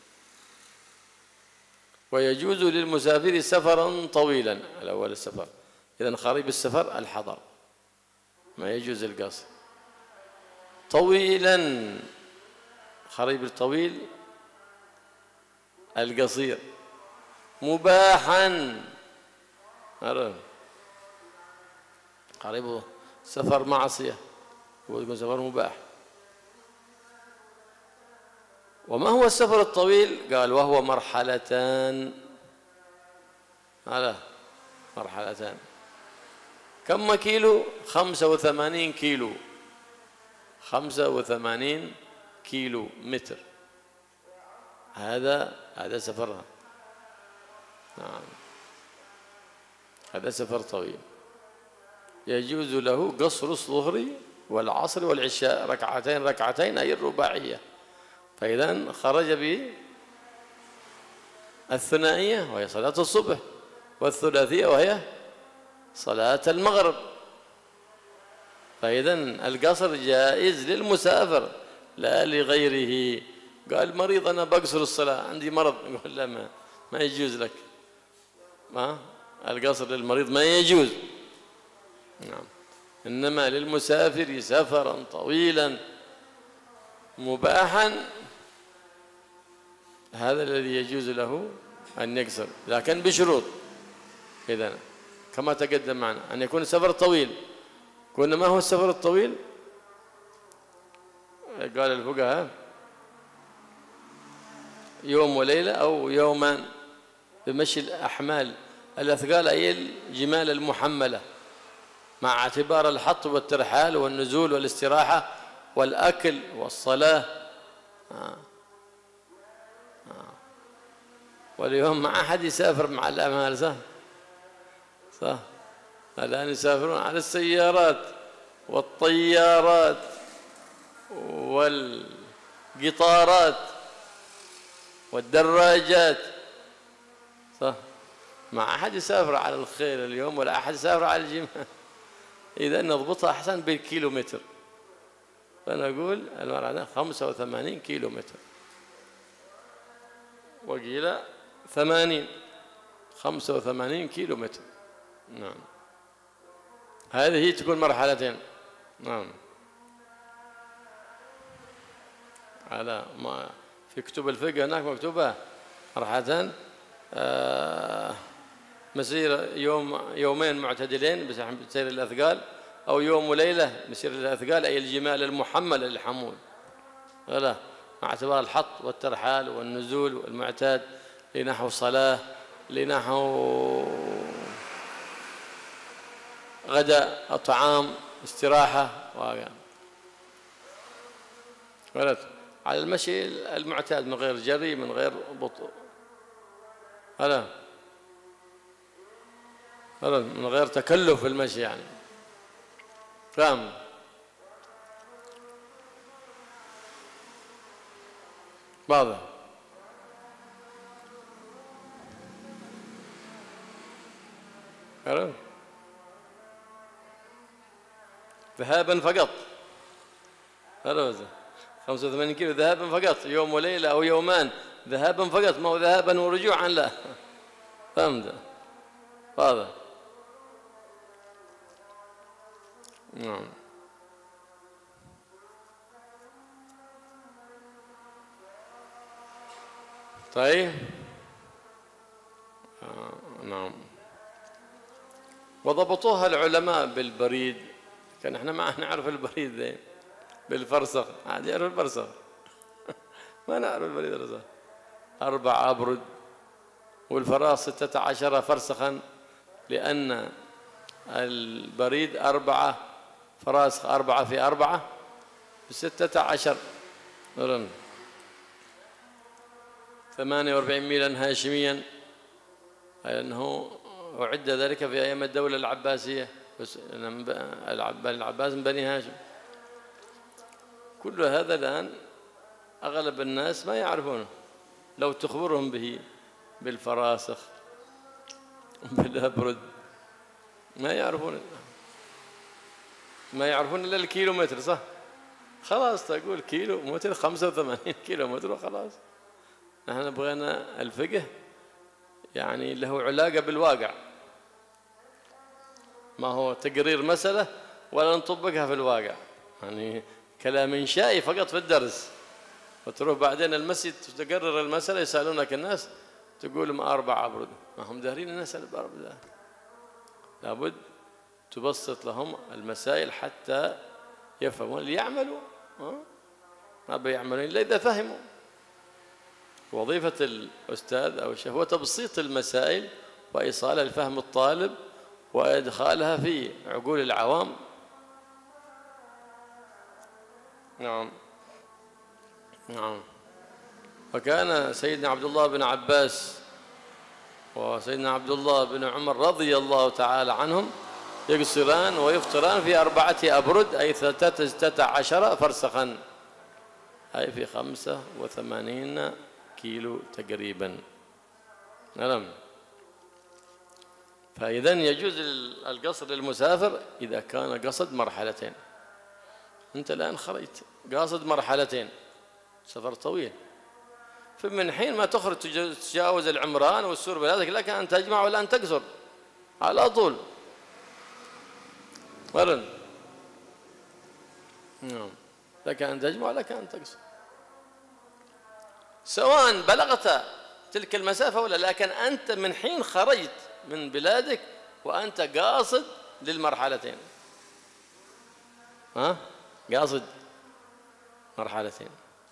[SPEAKER 1] ويجوز للمسافر سفرا طويلا. الأول السفر، إذن خريب السفر الحضر، ما يجوز القصر. طويلا، خريب الطويل القصير. مباحا، خريبه سفر معصية ويكون سفر مباح. وما هو السفر الطويل؟ قال وهو مرحلتان. مرحلتان. كم كيلو؟ 85 كيلو. 85 كيلو متر. هذا سفرها. نعم، هذا سفر طويل. يجوز له قصر الظهر والعصر والعشاء ركعتين ركعتين، أي الرباعية. فإذا خرج بالثنائية وهي صلاة الصبح، والثلاثية وهي صلاة المغرب. فإذا القصر جائز للمسافر لا لغيره. قال مريض أنا بقصر الصلاة، عندي مرض، يقول لا، ما يجوز لك. القصر للمريض ما يجوز. نعم. إنما للمسافر سفرا طويلا مباحا، هذا الذي يجوز له أن يقصر، لكن بشروط. إذن كما تقدم معنا أن يكون السفر طويل. قلنا ما هو السفر الطويل؟ قال الفقهاء يوم وليلة أو يومان بمشي الأحمال الأثقال، أي الجمال المحملة، مع اعتبار الحط والترحال والنزول والاستراحة والأكل والصلاة. واليوم ما أحد يسافر مع الأمال، صح؟ الآن يسافرون على السيارات والطيارات والقطارات والدراجات، صح؟ ما أحد يسافر على الخيل اليوم، ولا أحد يسافر على الجمال. إذا نضبطها أحسن بالكيلومتر. فنقول المرة 85 كيلومتر، وقيل 80. 85 كيلومتر. نعم، هذه تكون مرحلتين. نعم، على ما في كتب الفقه هناك مكتوبة مرحلتان. مسير يومين معتدلين بسير الأثقال، أو يوم وليلة مسيرة الأثقال أي الجمال المحملة للحمول، لا مع اعتبار الحط والترحال والنزول والمعتاد لنحو صلاة، لنحو غداء، طعام، استراحة، ولد على المشي المعتاد من غير جري من غير بطء، هلا من غير تكلف في المشي يعني، فاهم؟ واضح. ذهابا فقط، هلا 85 كيلو ذهابا فقط، يوم وليلة أو يومان ذهابا فقط، ما هو ذهابا ورجوعا لا. فهمت؟ واضح. نعم. طيب. نعم. وضبطوها العلماء بالبريد، كان احنا ما نعرف البريد ذي بالفرسخ، عاد يعرف الفرسخ. ما نعرف البريد الفرسخ. 4 أبرد، والفراس 16 فرسخا، لأن البريد 4 فراسخ، 4 في 4 ب16، 48 ميلا هاشميا، لأنه أعد ذلك في أيام الدولة العباسية، العباس من بني هاشم. كل هذا الآن أغلب الناس ما يعرفونه، لو تخبرهم به بالفراسخ بالأبرد ما يعرفون إلا الكيلو متر، صح؟ خلاص تقول كيلو متر 85 كيلو متر وخلاص. نحن بغينا الفقه يعني له علاقة بالواقع، ما هو تقرير مسألة ولا نطبقها في الواقع، يعني كلام إنشائي فقط في الدرس، وتروح بعدين المسجد تقرر المسألة يسألونك الناس تقول ما 4 أبرد، ما هم دارين الناس الأبرد. لابد تبسط لهم المسائل حتى يفهموا ليعملوا، ما بيعملون إلا إذا فهموا. وظيفة الأستاذ أو الشيخ هو تبسيط المسائل وإيصالها لفهم الطالب وإدخالها في عقول العوام. نعم. نعم. وكان سيدنا عبد الله بن عباس وسيدنا عبد الله بن عمر رضي الله تعالى عنهم يقصران ويفطران في 4 أبرد أي 16 فرسخا، أي في 85 كيلو تقريبا. نعم. فإذن يجوز القصر للمسافر إذا كان قصد مرحلتين. أنت الآن خرجت قاصد مرحلتين، سفر طويل، فمن حين ما تخرج تجاوز العمران والسور بلادك لك أن تجمع ولا أن تقصر على طول. ورن. نعم. لك أن تجمع ولك أن تقصر، سواء بلغت تلك المسافة ولا، لكن أنت من حين خرجت من بلادك وأنت قاصد للمرحلتين، قاصد مرحلتين.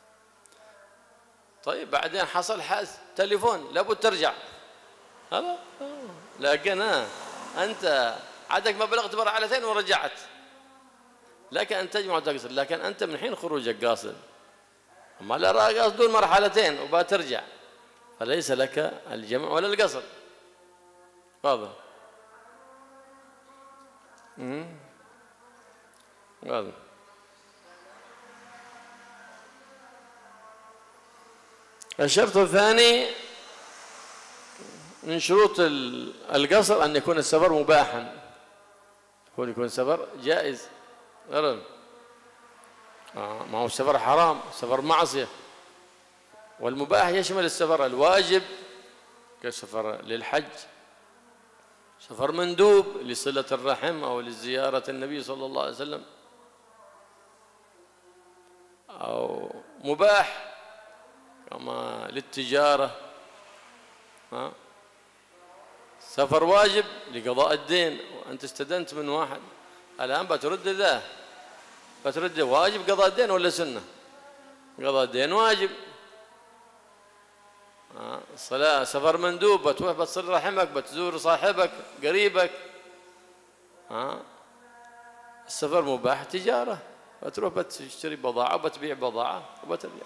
[SPEAKER 1] طيب بعدين حصل حادث تليفون لابد ترجع، هذا لكن أنت عادك ما بلغت مرحلتين ورجعت، لك أن تجمع وتقصر، لكن أنت من حين خروجك قاصد، أما لا قاصدون مرحلتين وبترجع فليس لك الجمع ولا القصر. واضح؟ واضح. الشرط الثاني من شروط القصر أن يكون السفر مباحا، يكون السفر جائز. ما هو السفر حرام، سفر معصية. والمباح يشمل السفر الواجب كسفر للحج، سفر مندوب لصلة الرحم أو لزيارة النبي صلى الله عليه وسلم، أو مباح كما للتجارة، سفر واجب لقضاء الدين وأنت استدنت من واحد، الآن بترد ذا، بترد واجب قضاء الدين ولا سنة؟ قضاء الدين واجب. صلاة سفر مندوب، بتروح بتصل رحمك، بتزور صاحبك قريبك. السفر مباح تجارة، بتروح بتشتري بضاعة وبتبيع بضاعة وبترجع.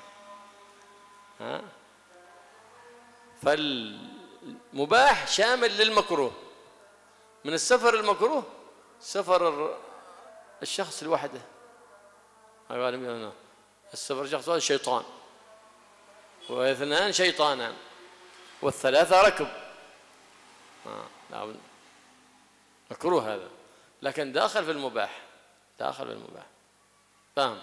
[SPEAKER 1] فالمباح شامل للمكروه. من السفر المكروه سفر الشخص لوحده. السفر شخص واحد شيطان، واثنان شيطانان، والثلاثة ركب. مكروه هذا، لكن داخل في المباح، داخل في المباح. فاهم؟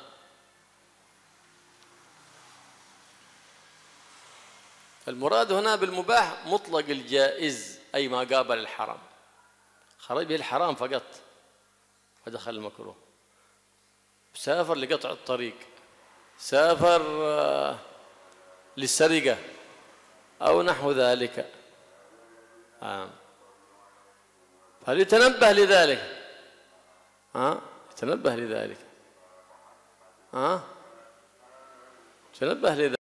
[SPEAKER 1] المراد هنا بالمباح مطلق الجائز، أي ما قابل الحرام، خرج به الحرام فقط ودخل المكروه. سافر لقطع الطريق، سافر للسرقة أو نحو ذلك، فليتنبه لذلك. يتنبه لذلك، تنبه لذلك.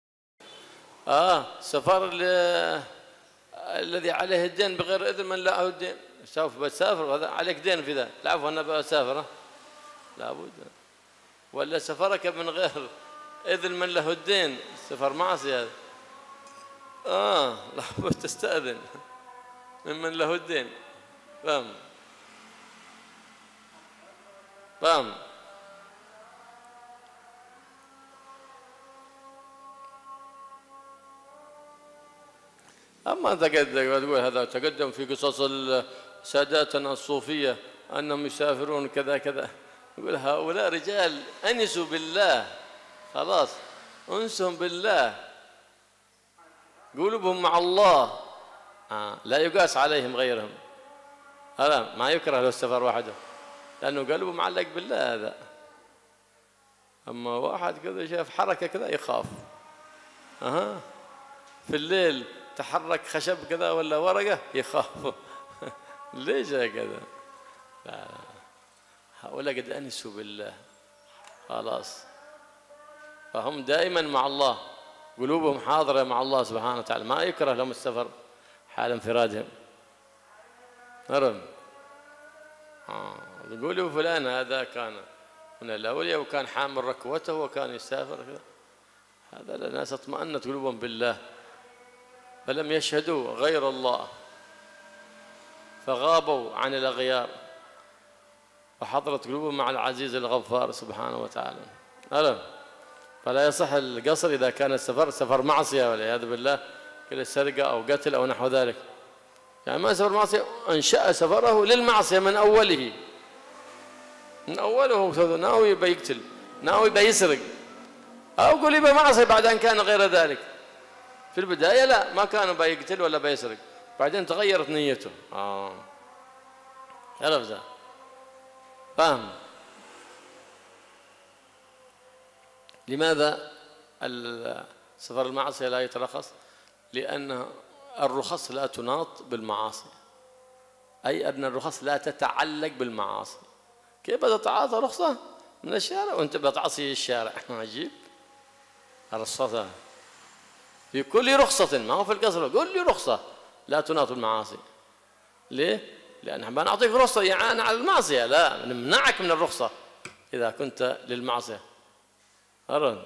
[SPEAKER 1] سفر الذي عليه الدين بغير إذن من له الدين، سوف بتسافر عليك دين في ذا، العفو أنا بسافر لابد. ولا سفرك من غير إذن من له الدين، سفر معصية هذا. لابد تستأذن ممن له الدين. فهم؟ فهم؟ أما تقول هذا تقدم في قصص ساداتنا الصوفية أنهم يسافرون كذا كذا، يقول هؤلاء رجال أنسوا بالله، خلاص أنسهم بالله، قلوبهم مع الله، لا يقاس عليهم غيرهم. هذا ما يكره له السفر وحده، لأنه قلبه معلق بالله هذا. أما واحد كذا شاف حركة كذا يخاف، في الليل تحرك خشب كذا ولا ورقة يخاف. ليش كذا؟ لا، هؤلاء قد أنسوا بالله خلاص، فهم دائما مع الله، قلوبهم حاضرة مع الله سبحانه وتعالى، ما يكره لهم السفر حال انفرادهم. نرم. يقولوا فلان هذا كان من الأولياء وكان حامل ركوته وكان يسافر كذا، هذا الناس اطمأنت قلوبهم بالله، فلم يشهدوا غير الله، فغابوا عن الأغيار، وحضرت قلوبهم مع العزيز الغفار سبحانه وتعالى. فلا يصح القصر إذا كان السفر سفر معصية والعياذ بالله، كالسرقة أو قتل أو نحو ذلك. يعني ما سفر معصية، أنشأ سفره للمعصية من أوله، من أوله ناوي بيقتل، ناوي بيسرق، أو قل يبقى معصية بعد أن كان غير ذلك. في البداية لا، ما كان بيقتل ولا بيسرق، بعدين تغيرت نيته. عرفت ذا؟ فاهم؟ لماذا سفر المعصية لا يترخص؟ لأن الرخص لا تناط بالمعاصي، أي أن الرخص لا تتعلق بالمعاصي. كيف تتعاطى رخصة من الشارع وأنت بتعصي الشارع؟ عجيب. الرخصة في كل رخصة، ما هو في القصر، كل رخصة لا تناط بالمعاصي. ليه؟ لأن ما نعطيك رخصة يعني على المعصية، لا، نمنعك من الرخصة إذا كنت للمعصية. نعم،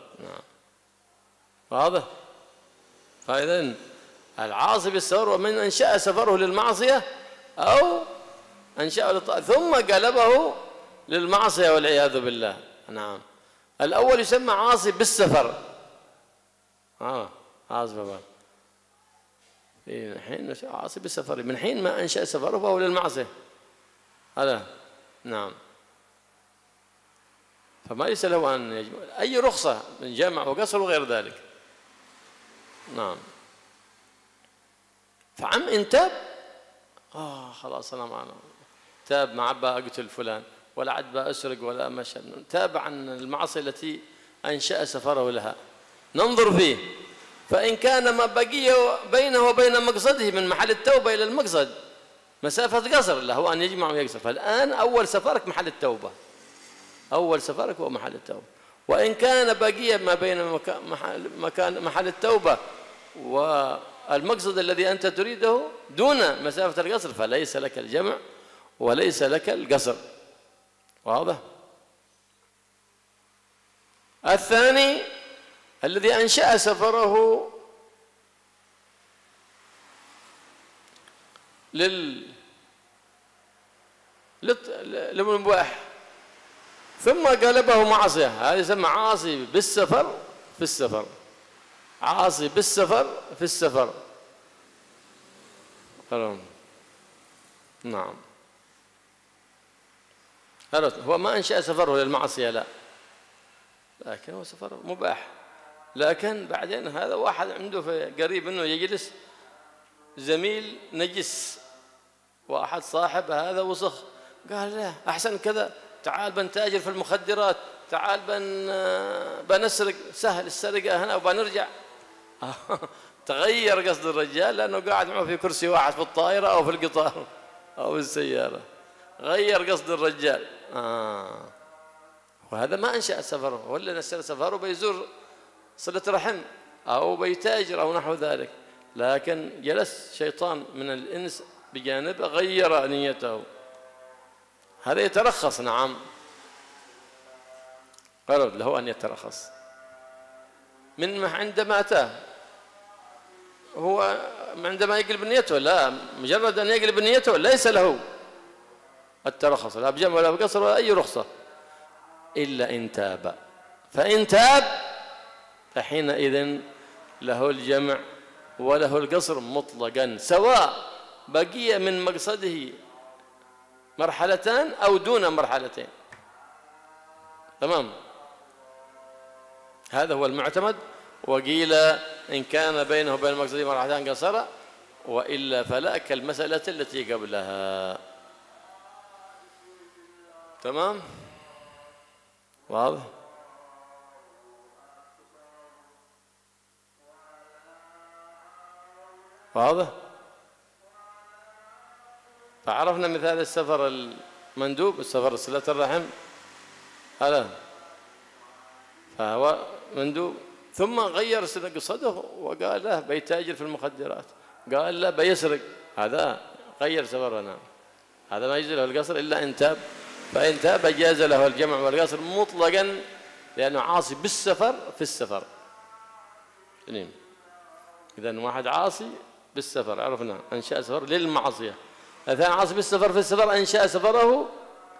[SPEAKER 1] واضح؟ فإذا العاصي بالسفر ومن أنشأ سفره للمعصية أو أنشأه ثم قلبه للمعصية والعياذ بالله. نعم، الأول يسمى عاصي بالسفر، عاصي بالسفر، في حين عاصي بالسفر من حين ما أنشأ سفره فهو للمعصية. هذا نعم، فما ليس له أن يجمع أي رخصة من جمع وقصر وغير ذلك. نعم. فعم إن تاب خلاص أنا معنا، تاب ما عبا أقتل فلان ولا عد أسرق ولا مشى، تاب عن المعصية التي أنشأ سفره لها. ننظر فيه، فإن كان ما بقي بينه وبين مقصده من محل التوبة إلى المقصد مسافة قصر، لا هو أن يجمع ويقصر. فالآن أول سفرك محل التوبة، أول سفرك هو محل التوبة. وإن كان بقية ما بين محل التوبة والمقصد الذي أنت تريده دون مسافة القصر فليس لك الجمع وليس لك القصر. واضح؟ الثاني الذي أنشأ سفره للمباح ثم قلبه معصية، هذا يسمى عاصي بالسفر في السفر، عاصي بالسفر في السفر. نعم، هو ما أنشأ سفره للمعصية، لا، لكن هو سفر مباح. لكن بعدين هذا واحد عنده في قريب انه يجلس زميل نجس، واحد صاحب هذا وسخ، قال له احسن كذا، تعال بنتاجر في المخدرات، تعال بنسرق، سهل السرقه هنا وبنرجع. تغير قصد الرجال لانه قاعد معه في كرسي واحد في الطائره او في القطار او في السياره، غير قصد الرجال. وهذا ما أنشأ سفره، ولا نشأ سفره بيزور صلة رحم أو بيتاجر أو نحو ذلك، لكن جلس شيطان من الإنس بجانبه غير نيته، هذا يترخص. نعم، قرر له أن يترخص من عندما أتاه. هو عندما يقلب نيته، لا، مجرد أن يقلب نيته ليس له الترخص، لا بجمع ولا بقصر ولا أي رخصة، إلا إن تاب. فإن تاب فحينئذ له الجمع وله القصر مطلقا، سواء بقي من مقصده مرحلتان أو دون مرحلتين. تمام، هذا هو المعتمد. وقيل إن كان بينه وبين مقصده مرحلتان قصر، وإلا فلا، كالمسألة التي قبلها. تمام، واضح؟ واضح؟ فعرفنا مثال السفر المندوب، السفر صلة الرحم، هذا فهو مندوب، ثم غير قصده وقال له بيتاجر في المخدرات، قال له بيسرق، هذا غير سفرنا، هذا ما يجوز له القصر إلا إن تاب. فإن تاب جاز له الجمع والقصر مطلقا، لأنه عاصي بالسفر في السفر. إذن واحد عاصي بالسفر، عرفنا أنشأ سفر للمعصية. الثاني عاصي بالسفر في السفر، أنشأ سفره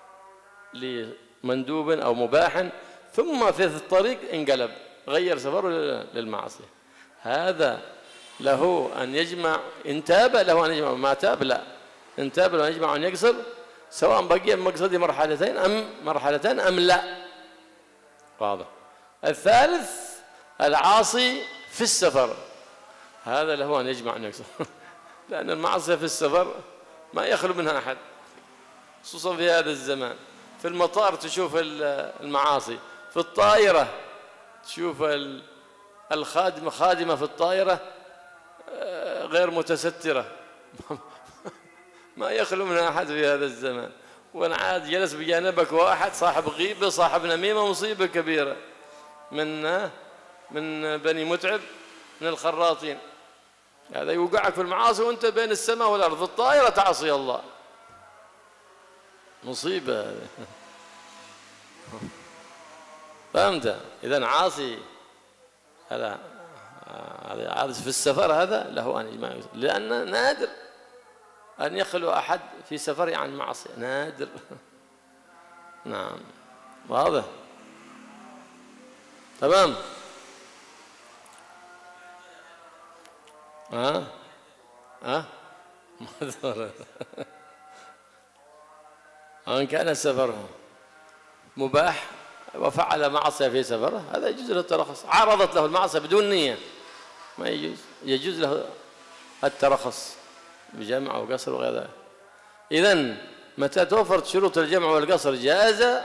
[SPEAKER 1] لمندوب أو مباح، ثم في الطريق انقلب غير سفره للمعصية. هذا له أن يجمع، إن تاب له أن يجمع، ما تاب لا، إن تاب له أن يجمع وأن يقصر، سواء بقي من مقصده مرحلتين أم لا. واضح؟ الثالث العاصي في السفر، هذا له أن يجمع وأن يقصر، لأن المعصية في السفر ما يخلو منها أحد، خصوصا في هذا الزمان. في المطار تشوف المعاصي، في الطائرة تشوف خادمة في الطائرة غير متسترة، ما يخلو منها أحد في هذا الزمان. وأنا عاد جلس بجانبك واحد صاحب غيبة، صاحب نميمة، مصيبة كبيرة من بني متعب، من الخراطين، هذا يوقعك في المعاصي وأنت بين السماء والأرض، في الطائرة تعصي الله، مصيبة. فهمت؟ إذن عاصي هذا عاصي في السفر، هذا له أن يجمع، لأن نادر أن يخلو أحد في سفره عن معصية، نادر. نعم، واضح؟ تمام. وإن كان سفره مباح وفعل معصية في سفره، هذا يجوز له الترخص. عرضت له المعصية بدون نية، ما يجوز له الترخص بجمع أو قصر وغير ذلك. إذن متى توفرت شروط الجمع والقصر جاز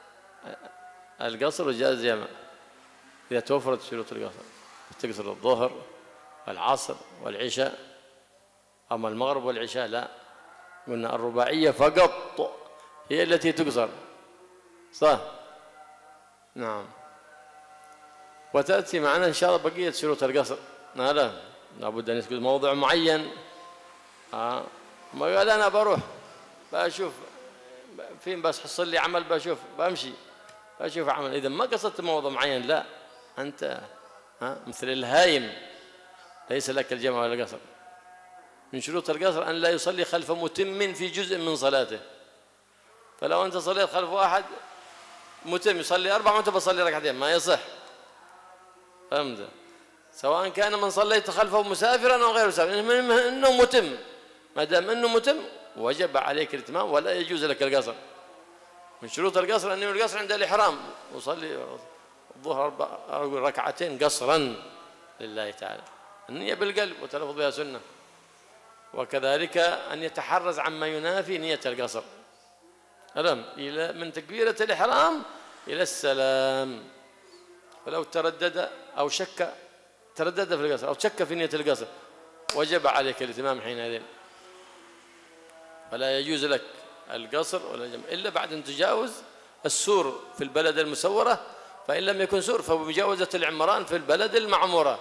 [SPEAKER 1] القصر وجاز الجمع، إذا توفرت شروط القصر تقصر الظهر والعصر والعشاء، أما المغرب والعشاء لا، قلنا الرباعية فقط هي التي تقصر، صح؟ نعم. وتأتي معنا إن شاء الله بقية شروط القصر. لا لابد أن يسكت موضع معين. ما قال أنا بروح بشوف فين بس حصل لي عمل، بشوف بمشي بشوف عمل. إذا ما قصدت موضع معين لا، أنت مثل الهايم ليس لك الجمع ولا القصر. من شروط القصر أن لا يصلي خلف متم في جزء من صلاته. فلو أنت صليت خلف واحد متم يصلي 4 وأنت بصلي ركعتين ما يصح. فهمت؟ سواء كان من صليت خلفه مسافرا أو غير مسافر، المهم أنه متم. ما دام أنه متم وجب عليك الاتمام ولا يجوز لك القصر. من شروط القصر أن القصر عند الإحرام، وصلي الظهر 4 ركعتين قصرا لله تعالى. النية بالقلب وتلفظ بها سنة. وكذلك أن يتحرز عما ينافي نية القصر. ألم إلى من تكبيرة الإحرام إلى السلام. فلو تردد أو شك، تردد في القصر أو شك في نية القصر وجب عليك الاتمام حينئذ. فلا يجوز لك القصر ولا الجمع إلا بعد أن تجاوز السور في البلد المسورة، فإن لم يكن سور فبمجاوزة العمران في البلد المعمورة.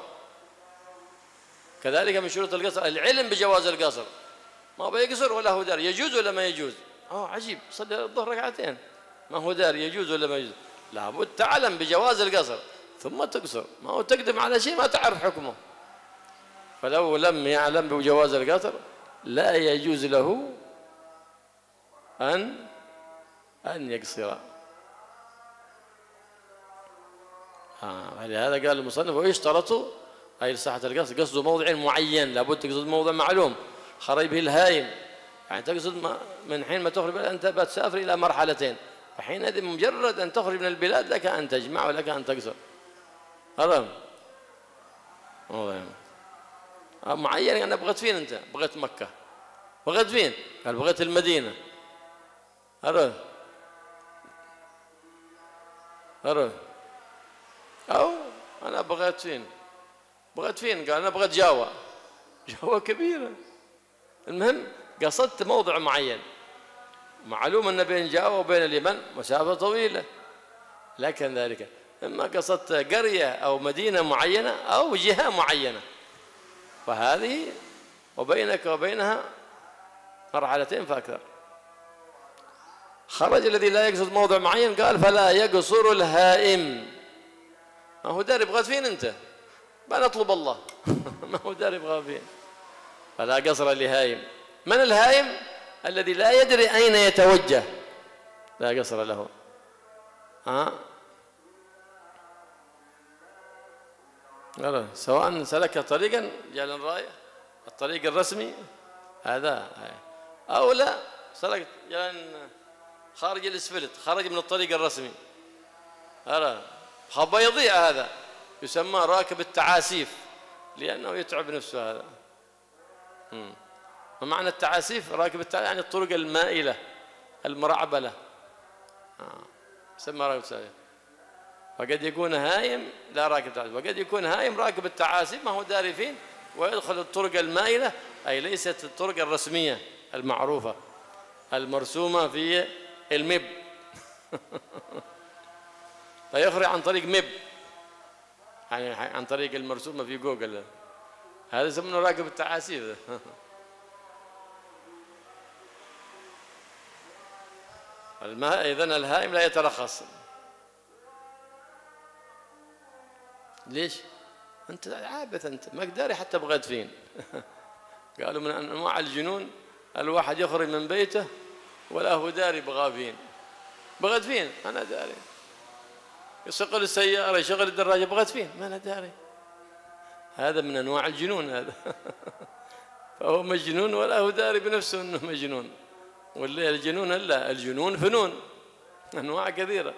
[SPEAKER 1] كذلك من شروط القصر العلم بجواز القصر. ما بيقصر ولا هو دار، يجوز ولا ما يجوز؟ عجيب، صلي الظهر ركعتين ما هو دار، يجوز ولا ما يجوز؟ لابد تعلم بجواز القصر ثم تقصر. ما هو تقدم على شيء ما تعرف حكمه. فلو لم يعلم بجواز القصر لا يجوز له أن يقصر. فلهذا قال المصنف ويشترط أي لصحة القصد قصد موضع معين، لابد تقصد موضع معلوم خرج به الهايم. يعني تقصد من حين ما تخرج أنت بتسافر إلى مرحلتين، فحينئذ مجرد أن تخرج من البلاد لك أن تجمع ولك أن تقصر. هذا موضع معين. يعني بغيت فين أنت؟ بغيت مكة. بغيت فين؟ قال بغيت المدينة. هذا أو أنا بغيت فين؟ بغيت فين؟ قال أنا بغيت جاوا. جاوا كبيرة. المهم قصدت موضع معين، معلوم أن بين جاوا وبين اليمن مسافة طويلة، لكن ذلك إما قصدت قرية أو مدينة معينة أو جهة معينة، فهذه وبينك وبينها مرحلتين فأكثر. خرج الذي لا يقصد موضع معين قال فلا يقصر الهائم. ما هو داري بغيت فين أنت؟ بنطلب الله. ما هو داري بغيت فين. فلا قصر لهائم. من الهائم؟ الذي لا يدري أين يتوجه لا قصر له. سواء سلك طريقا جعل الراية الطريق الرسمي هذا، أو لا سلك خارج الاسفلت، خرج من الطريق الرسمي، خب يضيع. هذا يسمى راكب التعاسيف لأنه يتعب نفسه. هذا ومعنى التعاسيف راكب التعاسيف يعني الطرق المائلة المرعبلة، يسمى راكب التعاسيف. فقد يكون هايم لا راكب التعاسيف، وقد يكون هايم راكب التعاسيف ما هو داري فين ويدخل الطرق المائلة، أي ليست الطرق الرسمية المعروفة المرسومة في المب. فيخرج عن طريق مب، يعني عن طريق المرسومة في جوجل. هذا يسمونه راكب التعاسيف. إذن الهائم لا يترخص. ليش؟ أنت عابث، أنت ما قداري حتى بغيت فين. قالوا من أنواع الجنون الواحد يخرج من بيته ولا هو داري بغى فين. بغيت فين؟ أنا داري. يشغل السيارة يشغل الدراجة، بغيت فين؟ ما أنا داري. هذا من أنواع الجنون هذا. فهو مجنون ولا هو داري بنفسه أنه مجنون. واللي الجنون لا، الجنون فنون أنواع كثيرة.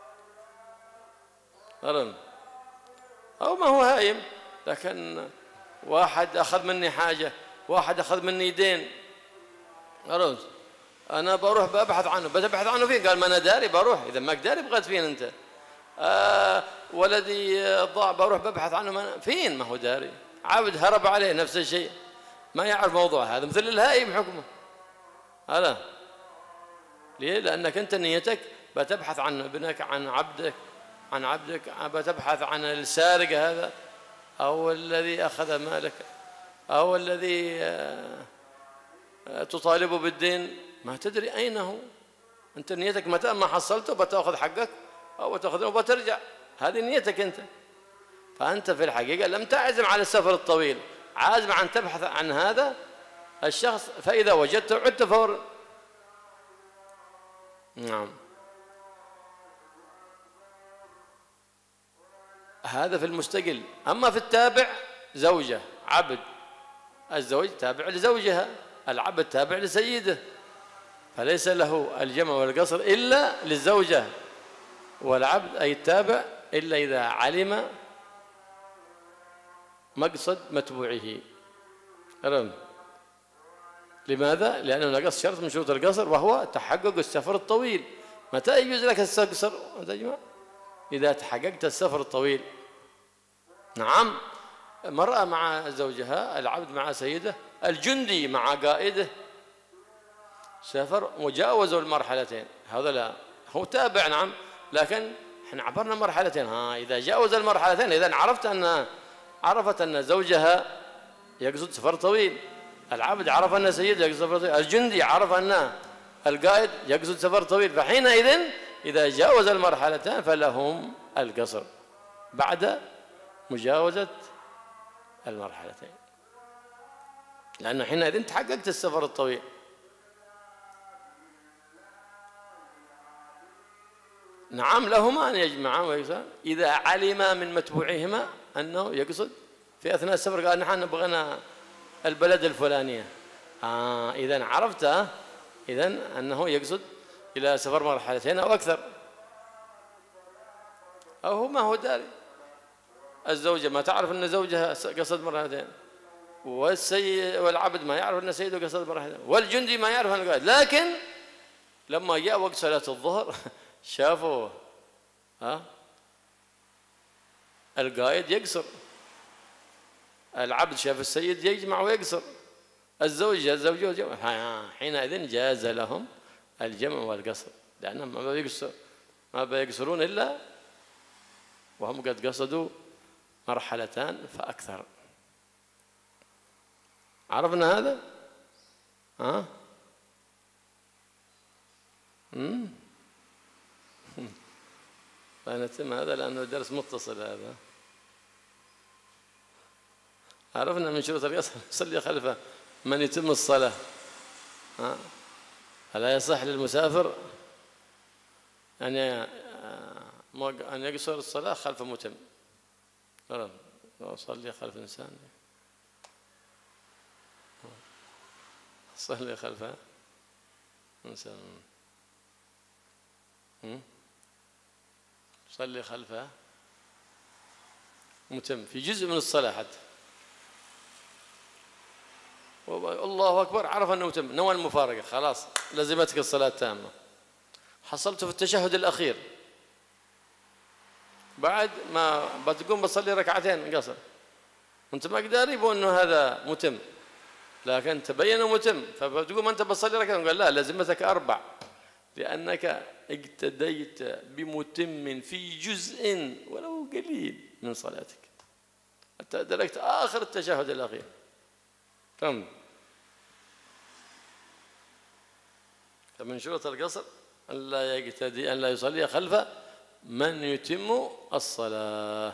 [SPEAKER 1] أو ما هو هايم، لكن واحد أخذ مني حاجة، واحد أخذ مني دين، أنا بروح ببحث عنه. بتبحث عنه فين؟ قال ما أنا داري بروح. إذا ما داري بغيت فين أنت؟ ولدي ضاع بروح ببحث عنه فين؟ ما هو داري. عابد هرب عليه نفس الشيء، ما يعرف موضوع. هذا مثل الهائم حكمه. هذا ليه؟ لأنك أنت نيتك بتبحث عن ابنك، عن عبدك، بتبحث عن السارق هذا أو الذي أخذ مالك أو الذي تطالبه بالدين، ما تدري أين هو. أنت نيتك متى ما حصلته بتأخذ حقك أو بتأخذه وبترجع، هذه نيتك أنت. فأنت في الحقيقة لم تعزم على السفر الطويل، عازم عن تبحث عن هذا الشخص، فإذا وجدته عدت فورا. نعم، هذا في المستقل. أما في التابع زوجة عبد، الزوج تابع لزوجها، العبد تابع لسيده، فليس له الجمع والقصر إلا للزوجة، والعبد أي التابع إلا إذا علم مقصد متبوعه. لماذا؟ لأنه نقص شرط من شروط القصر وهو تحقق السفر الطويل. متى يجوز لك القصر؟ إذا تحققت السفر الطويل. نعم، المرأة مع زوجها، العبد مع سيده، الجندي مع قائده، سافر وجاوزوا المرحلتين، هذا لا هو تابع. نعم، لكن احنا عبرنا مرحلتين. إذا جاوز المرحلتين إذا عرفت أن زوجها يقصد سفر طويل، العبد عرف أن سيده يقصد سفر طويل، الجندي عرف أن القائد يقصد سفر طويل، فحينئذ إذا جاوز المرحلتان فلهم القصر بعد مجاوزة المرحلتين، لأنه حينئذ تحققت السفر الطويل. نعم، لهما أن يجمعا ويقصرا إذا علما من متبوعهما أنه يقصد في أثناء السفر، قال نحن بغينا البلد الفلانية، إذا عرفت إذن أنه يقصد إلى سفر مرحلتين أو أكثر، أو هو ما هو داري. الزوجة ما تعرف أن زوجها قصد مرحلتين، والعبد ما يعرف أن سيده قصد مرحلتين، والجندي ما يعرف أن القائد. لكن لما جاء وقت صلاة الظهر شافوا القائد يقصر، العبد شاف السيد يجمع ويقصر، الزوجة حينئذ جاز لهم الجمع والقصر، لأنهم ما بيقصرون إلا وهم قد قصدوا مرحلتان فأكثر. عرفنا هذا؟ فنتم هذا لأنه درس متصل. هذا عرفنا من شروط القصر يصلي خلفه من يتم الصلاة. ألا يصح للمسافر أن يقصر الصلاة خلف متم؟ صلي خلف إنسان، صلي خلف إنسان، صلي خلفه متم في جزء من الصلاة حتى، الله أكبر عرف أنه متم، نوى المفارقة، خلاص لزمتك الصلاة تامة. حصلت في التشهد الأخير بعد ما بتقوم بتصلي ركعتين قصر، وأنت ما قداري بأنه هذا متم، لكن تبين متم، فبتقوم أنت بتصلي ركعتين، قال لا لزمتك 4، لأنك اقتديت بمتم في جزء ولو قليل من صلاتك حتى أدركت آخر التشهد الأخير. فمن شروط القصر أن لا يصلي خلف من يتم الصلاة.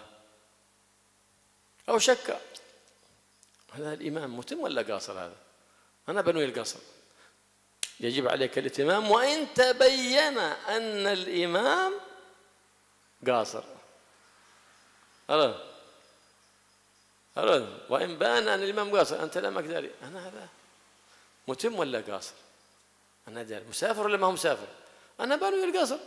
[SPEAKER 1] أو شك هذا الإمام متم ولا قاصر؟ هذا أنا بنوي القصر، يجب عليك الاتمام وإن تبين أن الإمام قاصر. وإن بان أن الإمام قاصر أنت لا مقداري، أنا هذا متم ولا قاصر؟ أنا داري مسافر ولا ما هو مسافر؟ أنا بنوي القصر،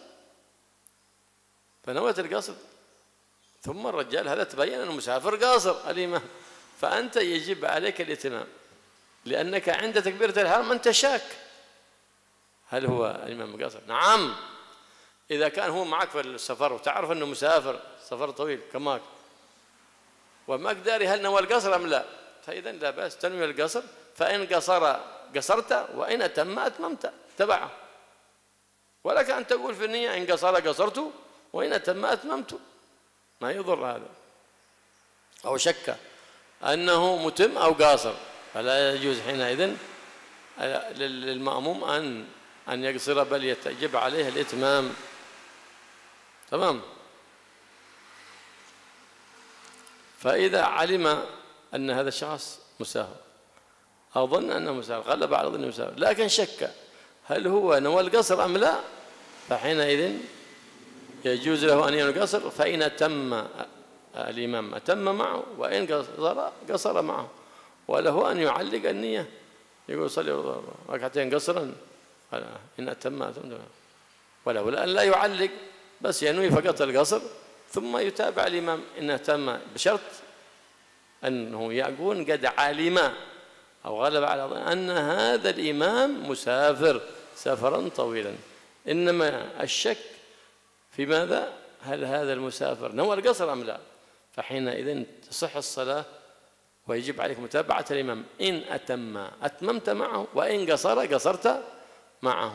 [SPEAKER 1] فنويت القصر، ثم الرجال هذا تبين أنه مسافر قاصر الإمام، فأنت يجب عليك الاتمام، لأنك عند تكبيرة الإحرام أنت شاك هل هو الإمام قاصر؟ نعم، إذا كان هو معك في السفر وتعرف أنه مسافر سفر طويل كماك وما قداري هل نوى القصر أم لا، فإذا لا بأس تنوي القصر فإن قصر قصرت وإن أتم أتممت تبعه. ولك أن تقول في النية إن قصر قصرت وإن أتم أتممت، ما يضر هذا. أو شك أنه متم أو قاصر، فلا يجوز حينئذ للمأموم أن يقصر، بل يجب عليه الإتمام. تمام. فإذا علم أن هذا الشخص مسافر أو ظن أنه مسافر، غلب على ظنه مسافر، لكن شك هل هو نوى القصر أم لا، فحينئذ يجوز له أن ينوي القصر. فإن أتم الإمام أتم معه، وإن قصر قصر معه، وله أن يعلق النية، يقول صلي ركعتين قصرا إن أتم، وله أن لا يعلق، بس ينوي فقط القصر ثم يتابع الإمام إن أتم، بشرط أنه يكون قد علم أو غلب على ظن أن هذا الإمام مسافر سفرا طويلا. إنما الشك في ماذا؟ هل هذا المسافر نوى القصر أم لا؟ فحينئذ تصح الصلاة ويجب عليك متابعة الإمام. إن أتم أتممت معه، وإن قصر قصرت معه.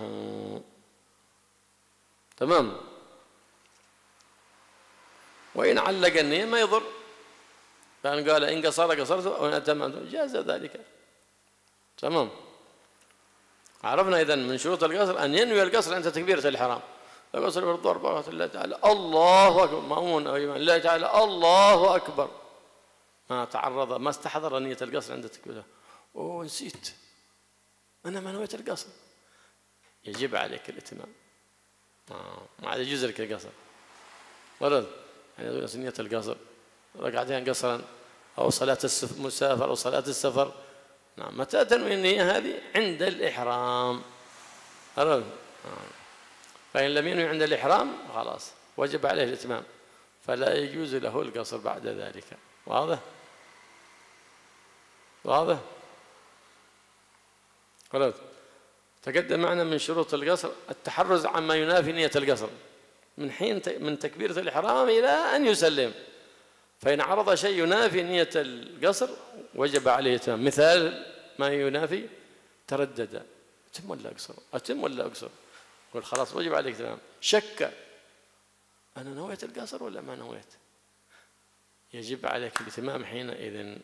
[SPEAKER 1] تمام. وإن علق النية ما يضر، فإن قال إن قصر قصرت وإن أتم جاز ذلك. تمام. عرفنا إذن من شروط القصر أن ينوي القصر عند تكبيرة الإحرام. القصر برضو 4 ركعات الله تعالى الله أكبر، مأمون أو إمام الله تعالى الله أكبر، ما تعرض ما استحضر نية القصر عند تكبيرة. أوه نسيت أنا ما نويت القصر، يجب عليك الاتمام، ما عاد يجوز لك القصر ولد. يعني نية القصر ركعتين قصرا، أو صلاة المسافر أو صلاة السفر. نعم. متى تنوي النية هذه؟ عند الإحرام. فإن لم ينوي عند الإحرام خلاص وجب عليه الإتمام، فلا يجوز له القصر بعد ذلك. واضح؟ واضح؟ خلاص. تقدم معنا من شروط القصر التحرز عما ينافي نية القصر من تكبيرة الإحرام إلى أن يسلم. فإن عرض شيء ينافي نية القصر وجب عليه الإتمام. مثال ما ينافي تردد أتم ولا أقصر، أتم ولا أقصر، يقول خلاص وجب عليك الإتمام. شك أنا نويت القصر ولا ما نويت، يجب عليك الإتمام حينئذ.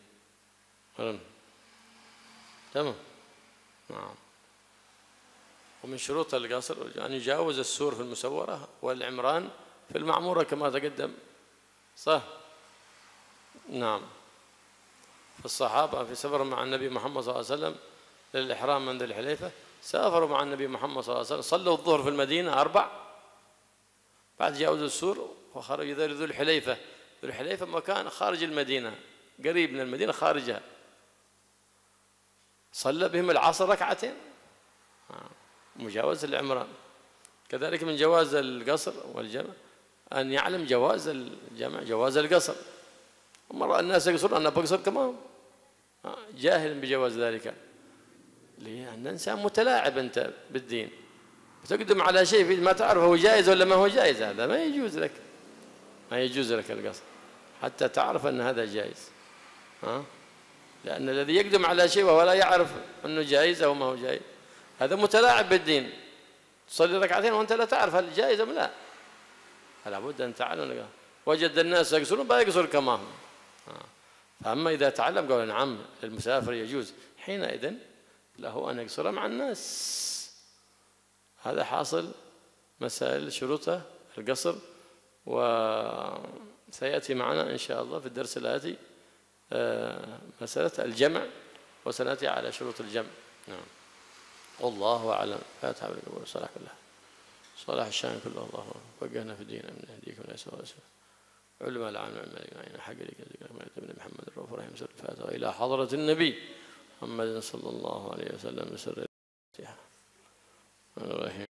[SPEAKER 1] تمام. نعم. ومن شروط القصر أن يجاوز السور في المسورة والعمران في المعمورة كما تقدم. صح؟ نعم. فالصحابة في سفر مع النبي محمد صلى الله عليه وسلم للإحرام من ذي الحليفة، سافروا مع النبي محمد صلى الله عليه وسلم، صلوا الظهر في المدينة 4، بعد جاوزوا السور وخرجوا ذو الحليفة. ذو الحليفة مكان خارج المدينة، قريب من المدينة خارجها، صلى بهم العصر ركعتين، مجاوز العمران. كذلك من جواز القصر والجمع أن يعلم جواز الجمع جواز القصر. وما رأى الناس يقصرون أنا بقصر كمان، جاهل بجواز ذلك. لأن الإنسان متلاعب أنت بالدين، تقدم على شيء ما تعرف هو جائز ولا ما هو جائز، هذا ما يجوز لك، ما يجوز لك القصر حتى تعرف أن هذا جائز. لأن الذي يقدم على شيء وهو لا يعرف أنه جائز أو ما هو جائز هذا متلاعب بالدين. تصلي ركعتين وأنت لا تعرف هل جائز أم لا، فلا بد أن تعلم. وجد الناس يقصرون بيقصر كما هم. فأما إذا تعلم قال نعم المسافر يجوز، حينئذ له أن يقصر مع الناس. هذا حاصل مسائل شروطه القصر، وسيأتي معنا إن شاء الله في الدرس الآتي مسألة الجمع، وسنأتي على شروط الجمع. نعم. والله أعلم. فاتحة بالقبول الصلاح كلها، صلاح الشان كله. الله وجهنا في الدين من يهديك من يسوع علم العالم الملك حق لك ذكر ابن محمد الرؤوف الرحيم. سر الفاتحة إلى حضرة النبي محمد صلى الله عليه وسلم. سر الفاتحة.